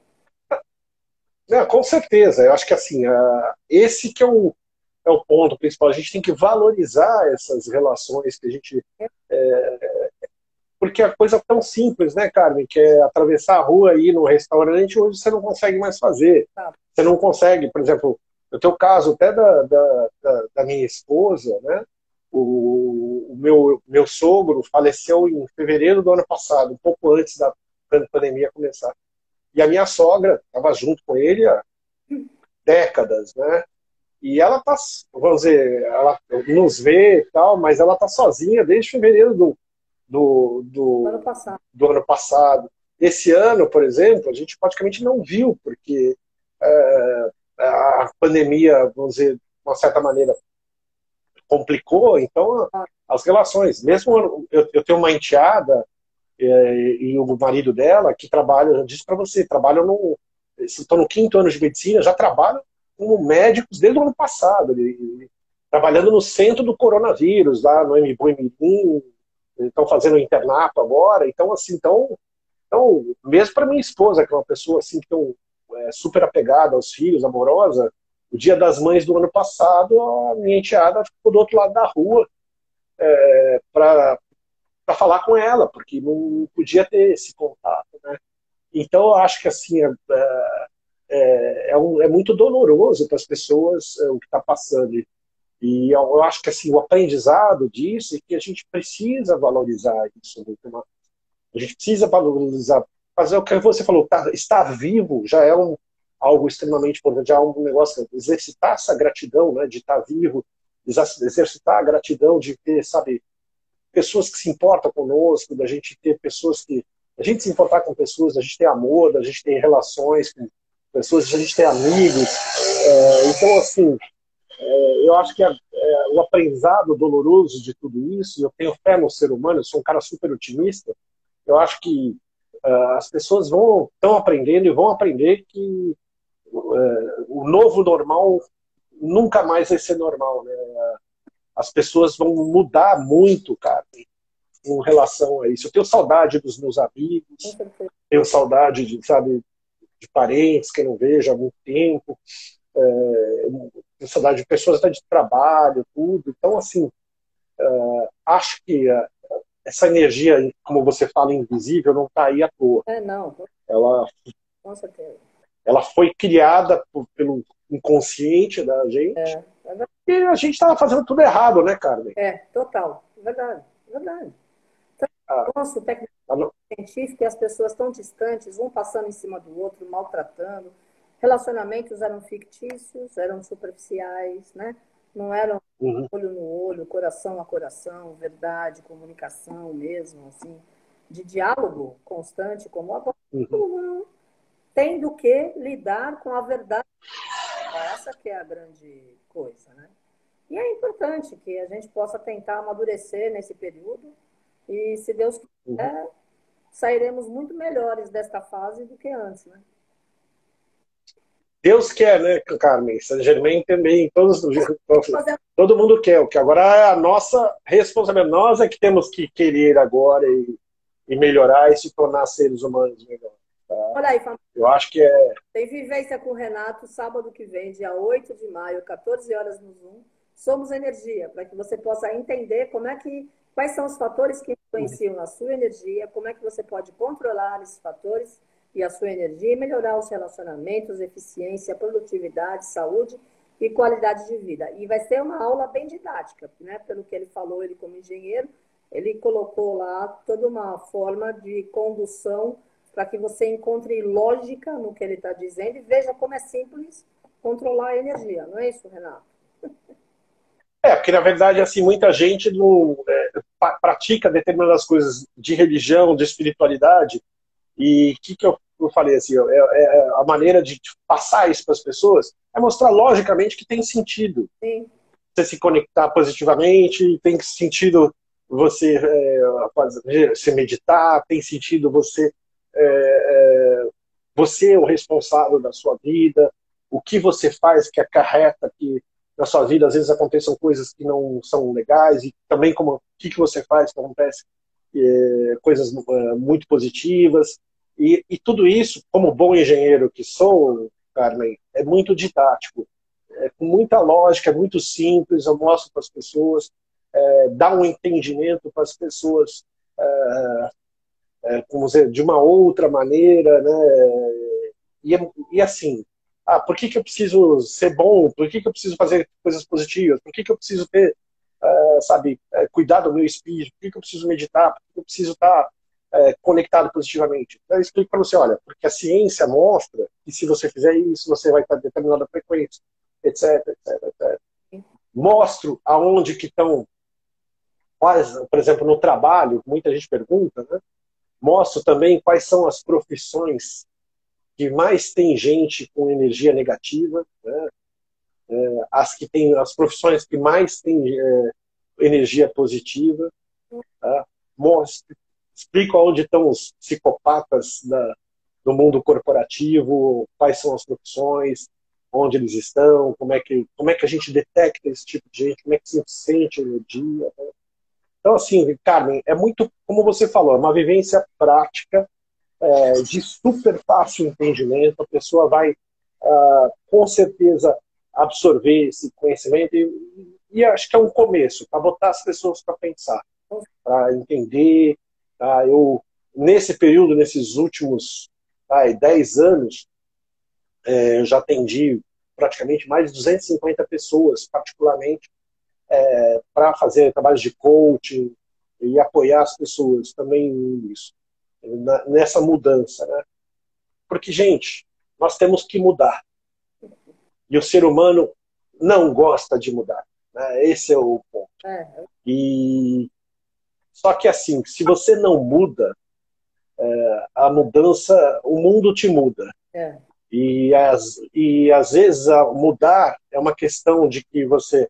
É, com certeza. Eu acho que assim, uh, esse que é o, é o ponto principal. A gente tem que valorizar essas relações que a gente... É, porque a coisa é tão simples, né, Carmen? Que é atravessar a rua e ir no restaurante, hoje você não consegue mais fazer.
Tá.
Você não consegue, por exemplo, no teu caso até da, da, da, da minha esposa, né? O, o meu, meu sogro faleceu em fevereiro do ano passado, um pouco antes da pandemia começar. E a minha sogra estava junto com ele há décadas, né? E ela tá, vamos dizer, ela nos vê e tal, mas ela tá sozinha desde fevereiro do, do, do,
Ano passado.
do ano passado. Esse ano, por exemplo, a gente praticamente não viu, porque é, a pandemia, vamos dizer, de uma certa maneira, complicou, então as relações, mesmo eu, eu tenho uma enteada é, e o marido dela que trabalha, eu disse para você, trabalham no, estão no quinto ano de medicina, já trabalham como médicos desde o ano passado, ele, ele, trabalhando no centro do coronavírus, lá no Hemimirim, estão fazendo internato agora, então assim, então, então mesmo para minha esposa, que é uma pessoa assim, tão, é, super apegada aos filhos, amorosa, o dia das mães do ano passado, a minha enteada ficou do outro lado da rua, é, para falar com ela, porque não podia ter esse contato, né? Então, eu acho que assim, é, é, é, um, é muito doloroso para as pessoas é, o que está passando. E eu, eu acho que assim, o aprendizado disso é que a gente precisa valorizar isso muito mais. A gente precisa valorizar, fazer o que você falou, tá, estar vivo já é um, algo extremamente importante, já é um negócio, exercitar essa gratidão, né, de estar vivo, exercitar a gratidão de ter, sabe, pessoas que se importam conosco, da gente ter pessoas que, a gente se importar com pessoas, a gente ter amor, a gente ter relações com pessoas, a gente ter amigos. É, então, assim, é, eu acho que é, é, o aprendizado doloroso de tudo isso, eu tenho fé no ser humano, eu sou um cara super otimista, eu acho que uh, as pessoas vão estão aprendendo e vão aprender que uh, o novo normal nunca mais vai ser normal, né? As pessoas vão mudar muito, cara, em relação a isso. Eu tenho saudade dos meus amigos, tenho saudade de, sabe, de parentes que eu não vejo há muito tempo, é, tenho saudade de pessoas até de trabalho, tudo. Então, assim, uh, acho que uh, essa energia, como você fala, invisível, não está aí à toa.
É, não.
Ela,
Com certeza.
ela foi criada por, pelo inconsciente da gente,
É, é
e a gente estava fazendo tudo errado, né, Carmen?
É, total. Verdade, verdade. Então,
Ah,
nosso técnico
ah, não.
científico e as pessoas tão distantes, um passando em cima do outro, maltratando. Relacionamentos eram fictícios, eram superficiais, né? Não eram
Uhum,
olho no olho, coração a coração, verdade, comunicação mesmo, assim, de diálogo constante, como agora.
uhum.
Tendo que lidar com a verdade. Essa que é a grande coisa, né? E é importante que a gente possa tentar amadurecer nesse período e, se Deus
Uhum.
quiser, sairemos muito melhores desta fase do que antes, né?
Deus quer, né, Carmen? Saint Germain também, todos,
Fazer
todo mundo quer. O que agora é a nossa responsabilidade. Nós é que temos que querer agora e, e melhorar e se tornar seres humanos melhores. Tá?
Olha aí, família.
Eu acho que é.
Tem vivência com o Renato, sábado que vem, dia oito de maio, quatorze horas no Zoom. Somos Energia, para que você possa entender como é que, quais são os fatores que influenciam a sua energia, como é que você pode controlar esses fatores e a sua energia e melhorar os relacionamentos, eficiência, produtividade, saúde e qualidade de vida. E vai ser uma aula bem didática, né? Pelo que ele falou, ele como engenheiro, ele colocou lá toda uma forma de condução para que você encontre lógica no que ele está dizendo e veja como é simples controlar a energia. Não é isso, Renato?
É, porque na verdade, assim, muita gente não é, pratica determinadas coisas de religião, de espiritualidade, e o que, que eu, eu falei assim, é, é, a maneira de passar isso para as pessoas é mostrar logicamente que tem sentido.
Sim.
Você se conectar positivamente, tem sentido você é, fazer, se meditar, tem sentido você é, é, você é o responsável da sua vida, o que você faz que acarreta que na sua vida às vezes aconteçam coisas que não são legais, e também como o que, que você faz que acontece é, coisas é, muito positivas, e, e tudo isso, como bom engenheiro que sou, Carmen, é muito didático, é com muita lógica, é muito simples, eu mostro para as pessoas, é, dá um entendimento para as pessoas, é, é, como dizer, de uma outra maneira, né? E, e assim, ah, por que, que eu preciso ser bom? Por que, que eu preciso fazer coisas positivas? Por que, que eu preciso ter, uh, sabe, uh, cuidar do meu espírito? Por que, que eu preciso meditar? Por que, que eu preciso estar uh, conectado positivamente? Então, eu explico para você, olha, porque a ciência mostra que se você fizer isso, você vai estar em determinada frequência, etc, etc, etcétera. Mostro aonde que estão, por exemplo, no trabalho, muita gente pergunta, né? Mostro também quais são as profissões que mais tem gente com energia negativa, né? É, as que tem as profissões que mais têm é, energia positiva, tá? Mostro, explico onde estão os psicopatas da, do mundo corporativo, quais são as profissões, onde eles estão, como é que como é que a gente detecta esse tipo de gente, como é que se sente no dia, né? Então, assim, Carmen, é muito, como você falou, é uma vivência prática, é, de super fácil entendimento, a pessoa vai, uh, com certeza, absorver esse conhecimento e, e acho que é um começo, para botar as pessoas para pensar, para entender. Tá? Eu, nesse período, nesses últimos ai, dez anos, é, eu já atendi praticamente mais de duzentas e cinquenta pessoas, particularmente, é, para fazer trabalhos de coaching e apoiar as pessoas também nisso, na, nessa mudança. Né? Porque, gente, nós temos que mudar. E o ser humano não gosta de mudar. Né? Esse é o ponto.
É.
E só que assim, se você não muda, é, a mudança, o mundo te muda.
É.
E, as, e às vezes a mudar é uma questão de que você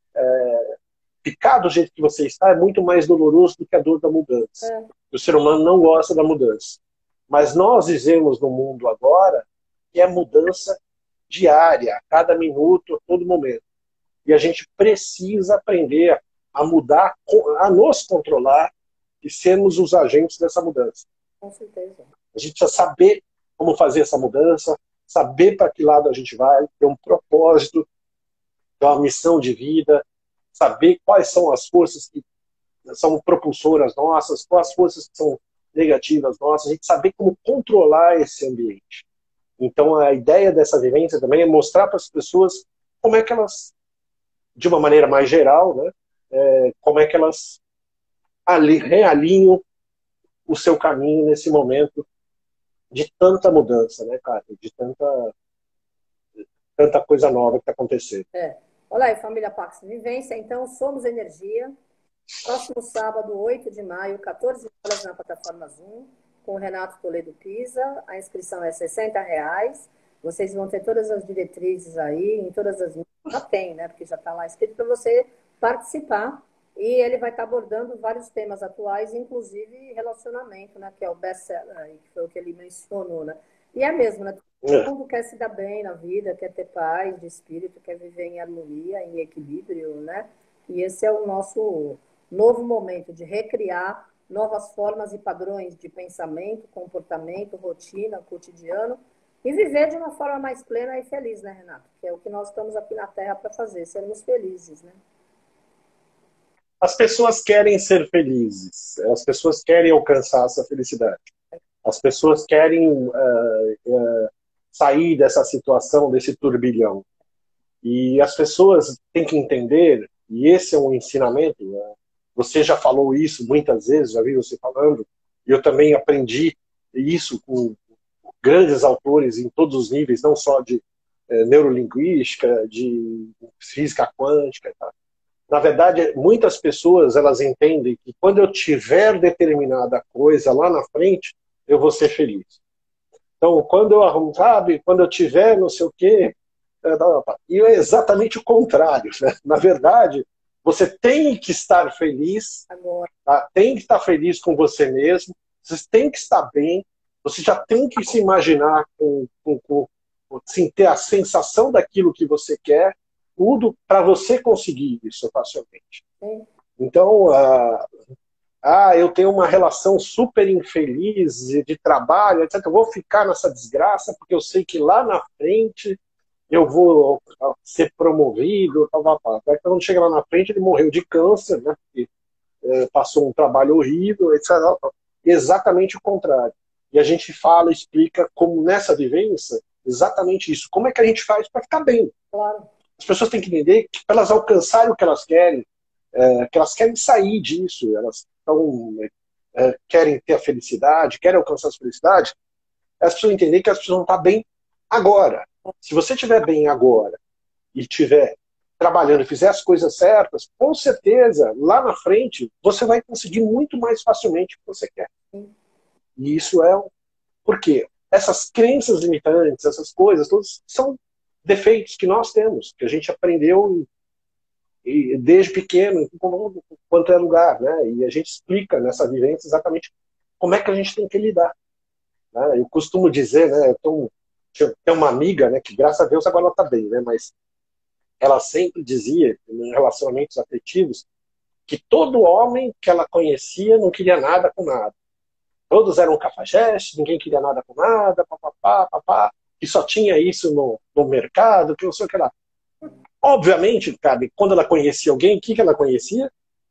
é, ficar do jeito que você está é muito mais doloroso do que a dor da mudança.
É.
O ser humano não gosta da mudança. Mas nós vivemos no mundo agora que é mudança diária, a cada minuto, a todo momento. E a gente precisa aprender a mudar, a nos controlar e sermos os agentes dessa mudança.
Com certeza.
A gente precisa saber como fazer essa mudança, saber para que lado a gente vai, ter um propósito, ter uma missão de vida, saber quais são as forças que são propulsoras nossas, quais as forças que são negativas nossas, a gente saber como controlar esse ambiente. Então a ideia dessa vivência também é mostrar para as pessoas como é que elas, de uma maneira mais geral, né, é, como é que elas ali, realinham o seu caminho nesse momento de tanta mudança, né, cara? De tanta, tanta coisa nova que está acontecendo.
É. Olha aí, família Pax Vivência, então, Somos Energia. Próximo sábado, oito de maio, quatorze horas na plataforma Zoom, com o Renato Toledo Pisa. A inscrição é sessenta reais. Vocês vão ter todas as diretrizes aí, em todas as... Já tem, né? Porque já está lá escrito para você participar. E ele vai estar abordando vários temas atuais, inclusive relacionamento, né? Que é o best-seller aí, que foi o que ele mencionou, né? E é mesmo, né? Todo mundo quer se dar bem na vida, quer ter paz de espírito, quer viver em harmonia, em equilíbrio, né? E esse é o nosso novo momento de recriar novas formas e padrões de pensamento, comportamento, rotina, cotidiano, e viver de uma forma mais plena e feliz, né, Renato? Que é o que nós estamos aqui na Terra para fazer, sermos felizes, né?
As pessoas querem ser felizes, as pessoas querem alcançar essa felicidade, as pessoas querem uh, uh, sair dessa situação, desse turbilhão. E as pessoas têm que entender, e esse é um ensinamento, né? Você já falou isso muitas vezes, já vi você falando, e eu também aprendi isso com grandes autores em todos os níveis, não só de eh, neurolinguística, de física quântica e tal. Na verdade, muitas pessoas elas entendem que quando eu tiver determinada coisa lá na frente, eu vou ser feliz. Então, quando eu arrumo, sabe, quando eu tiver não sei o quê, e é exatamente o contrário. Né? Na verdade, você tem que estar feliz, tá? Tem que estar feliz com você mesmo, você tem que estar bem, você já tem que se imaginar com, com, com assim, ter a sensação daquilo que você quer, tudo para você conseguir isso facilmente. Sim. Então, ah, ah, eu tenho uma relação super infeliz de, de trabalho, etcétera. Eu vou ficar nessa desgraça porque eu sei que lá na frente eu vou ser promovido, tal, tal, tal. Aí, quando chega lá na frente, ele morreu de câncer, né? Porque, é, passou um trabalho horrível, etcétera. Exatamente o contrário. E a gente fala, explica como nessa vivência, exatamente isso. Como é que a gente faz para ficar bem? Claro. As pessoas têm que entender que para elas alcançarem o que elas querem, é, que elas querem sair disso, elas tão, é, querem ter a felicidade, querem alcançar a felicidade, elas precisam entender que elas precisam estar bem agora. Se você estiver bem agora e estiver trabalhando e fizer as coisas certas, com certeza, lá na frente, você vai conseguir muito mais facilmente o que você quer. E isso é... Por quê? Essas crenças limitantes, essas coisas, todas são defeitos que nós temos, que a gente aprendeu e, desde pequeno, quanto é lugar, né? E a gente explica nessa vivência exatamente como é que a gente tem que lidar. Né? Eu costumo dizer, né? Eu tenho, tenho uma amiga, né? Que graças a Deus agora ela está bem, né? Mas ela sempre dizia, em relacionamentos afetivos, que todo homem que ela conhecia não queria nada com nada. Todos eram cafajestes, ninguém queria nada com nada, papapá, papá, que só tinha isso no, no mercado, que não sei o que lá. Obviamente, cara, quando ela conhecia alguém, o que, que ela conhecia?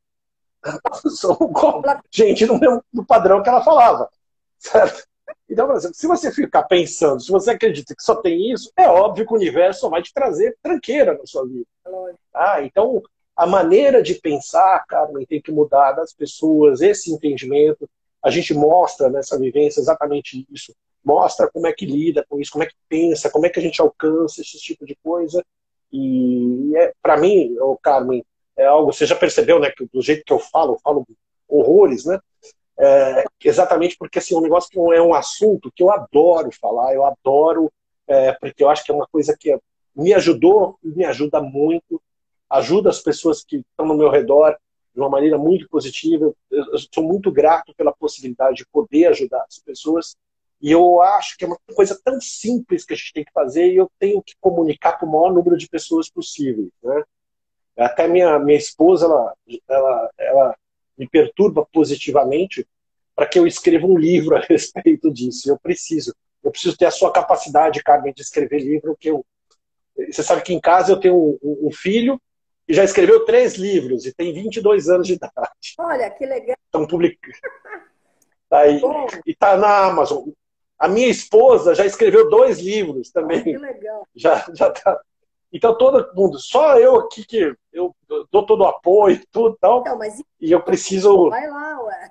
Gente no mesmo no padrão que ela falava, certo? Então, por exemplo, se você ficar pensando, se você acredita que só tem isso, é óbvio que o universo só vai te trazer tranqueira na sua vida. Ah, então, a maneira de pensar, Carmen, tem que mudar das pessoas, esse entendimento. A gente mostra nessa vivência exatamente isso. Mostra como é que lida com isso, como é que pensa, como é que a gente alcança esse tipo de coisa. E, é, para mim, oh, Carmen, é algo, você já percebeu, né, que do jeito que eu falo, eu falo horrores, né? É, exatamente porque assim, é um negócio que é um assunto que eu adoro falar, eu adoro, é, porque eu acho que é uma coisa que me ajudou e me ajuda muito, ajuda as pessoas que estão no meu redor de uma maneira muito positiva. Eu, eu sou muito grato pela possibilidade de poder ajudar as pessoas, e eu acho que é uma coisa tão simples que a gente tem que fazer, e eu tenho que comunicar com o maior número de pessoas possível, né? Até minha, minha esposa, ela, ela, ela me perturba positivamente para que eu escreva um livro a respeito disso. Eu preciso. Eu preciso ter a sua capacidade, Carmen, de escrever livro. Que eu... Você sabe que em casa eu tenho um, um filho que já escreveu três livros e tem vinte e dois anos de idade.
Olha, que legal.
Estão publicando. Tá aí. E está na Amazon. A minha esposa já escreveu dois livros também.
Que legal.
Já, já tá... Então todo mundo, só eu aqui que eu dou todo o apoio, tudo tal. Então, mas... E eu preciso.
Vai lá, ué.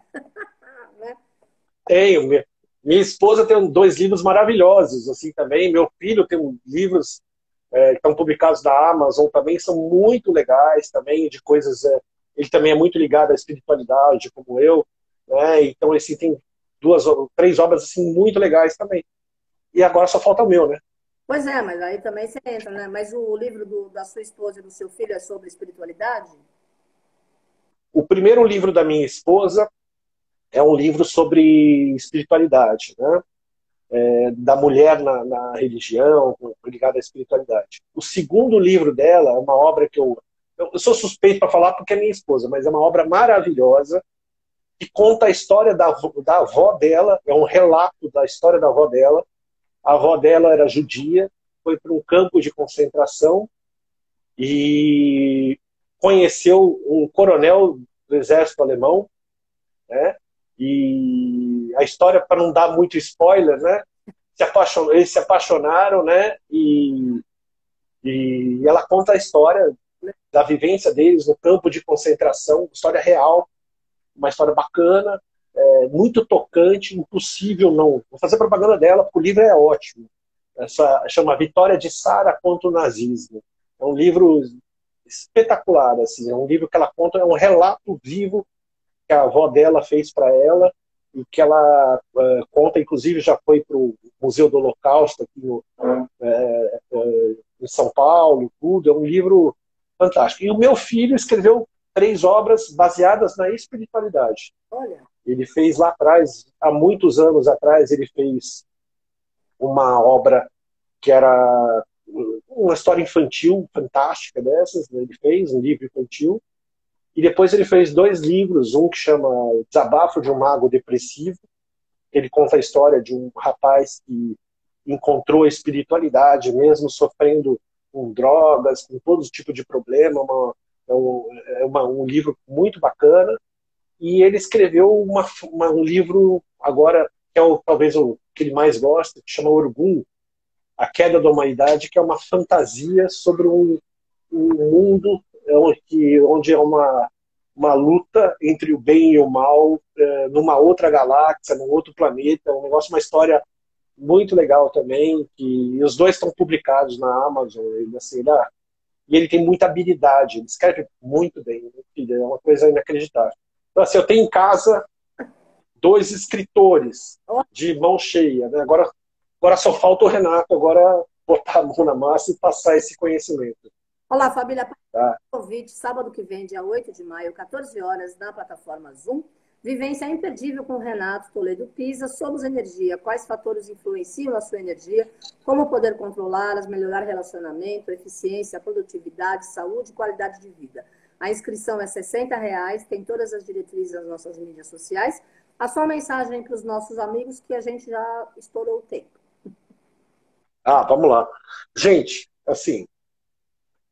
Tenho. Minha, minha esposa tem dois livros maravilhosos, assim também. Meu filho tem livros é, que estão publicados na Amazon também, são muito legais também, de coisas. É, ele também é muito ligado à espiritualidade, como eu, né? Então assim, tem duas, três obras assim muito legais também. E agora só falta o meu, né?
Pois é, mas aí também você entra, né? Mas o livro do, da sua esposa e do seu filho é sobre espiritualidade?
O primeiro livro da minha esposa é um livro sobre espiritualidade, né? É, da mulher na, na religião, ligada à espiritualidade. O segundo livro dela é uma obra que eu... Eu sou suspeito para falar porque é minha esposa, mas é uma obra maravilhosa que conta a história da, da avó dela, é um relato da história da avó dela. A avó dela era judia, foi para um campo de concentração e conheceu um coronel do exército alemão, né? E a história, para não dar muito spoiler, né? Se apaixon... Eles se apaixonaram, né? E... e ela conta a história da vivência deles no campo de concentração, história real, uma história bacana, é, muito tocante, impossível não. Vou fazer propaganda dela, porque o livro é ótimo. Essa, chama Vitória de Sara contra o Nazismo. É um livro espetacular, assim, é um livro que ela conta, é um relato vivo que a avó dela fez para ela, e que ela uh, conta, inclusive já foi para o Museu do Holocausto aqui no, uh, uh, em São Paulo, tudo. É um livro fantástico. E o meu filho escreveu três obras baseadas na espiritualidade.
Olha.
Ele fez lá atrás, há muitos anos atrás, ele fez uma obra que era uma história infantil fantástica dessas, né? Ele fez um livro infantil, e depois ele fez dois livros, um que chama Desabafo de um Mago Depressivo, ele conta a história de um rapaz que encontrou a espiritualidade, mesmo sofrendo com drogas, com todo tipo de problema. Uma, é um, é uma, um livro muito bacana. E ele escreveu uma, uma, um livro, agora, que é o, talvez o que ele mais gosta, que chama Orgulho, A Queda da Humanidade, que é uma fantasia sobre um, um mundo onde, onde é uma, uma luta entre o bem e o mal, é, numa outra galáxia, num outro planeta. Um negócio, uma história muito legal também, que os dois estão publicados na Amazon. Ele, assim, ele, ah, e ele tem muita habilidade, ele escreve muito bem, é uma coisa inacreditável. Então, assim, eu tenho em casa dois escritores de mão cheia, né? Agora, agora só falta o Renato agora botar a mão na massa e passar esse conhecimento.
Olá, família.
Tá.
Convite, sábado que vem, dia oito de maio, quatorze horas, na plataforma Zoom. Vivência imperdível com o Renato Toledo Pisa. Somos Energia. Quais fatores influenciam a sua energia? Como poder controlá-las, melhorar relacionamento, eficiência, produtividade, saúde e qualidade de vida. A inscrição é sessenta reais, tem todas as diretrizes nas nossas mídias sociais. A sua mensagem para os nossos amigos, que a gente já estourou o tempo.
Ah, vamos lá. Gente, assim,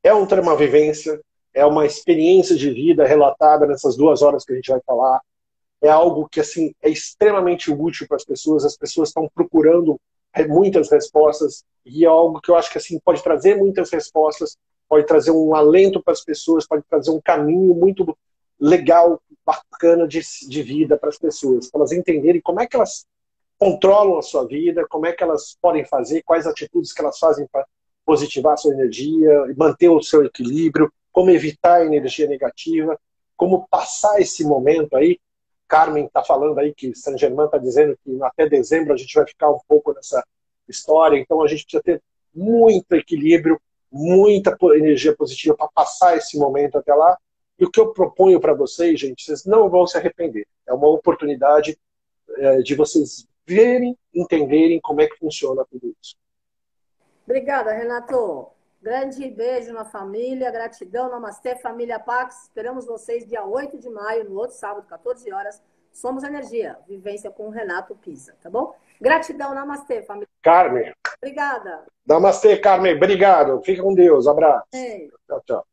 É um, uma vivência, é uma experiência de vida relatada nessas duas horas que a gente vai falar. É algo que assim é extremamente útil para as pessoas. As pessoas estão procurando muitas respostas e é algo que eu acho que assim pode trazer muitas respostas, pode trazer um alento para as pessoas, pode trazer um caminho muito legal, bacana de, de vida para as pessoas, para elas entenderem como é que elas controlam a sua vida, como é que elas podem fazer, quais atitudes que elas fazem para positivar a sua energia, manter o seu equilíbrio, como evitar a energia negativa, como passar esse momento aí. Carmen está falando aí que Saint Germain está dizendo que até dezembro a gente vai ficar um pouco nessa história, então a gente precisa ter muito equilíbrio, muita energia positiva para passar esse momento até lá. E o que eu proponho para vocês, gente, vocês não vão se arrepender. É uma oportunidade é, de vocês verem, entenderem como é que funciona tudo isso.
Obrigada, Renato. Grande beijo na família, gratidão, namastê, família Pax. Esperamos vocês dia oito de maio, no outro sábado, quatorze horas. Somos Energia, vivência com o Renato Pisa, tá bom? Gratidão, namastê, família.
Carmen.
Obrigada.
Namastê, Carmen. Obrigado. Fica com Deus. Abraço.
Ei.
Tchau, tchau.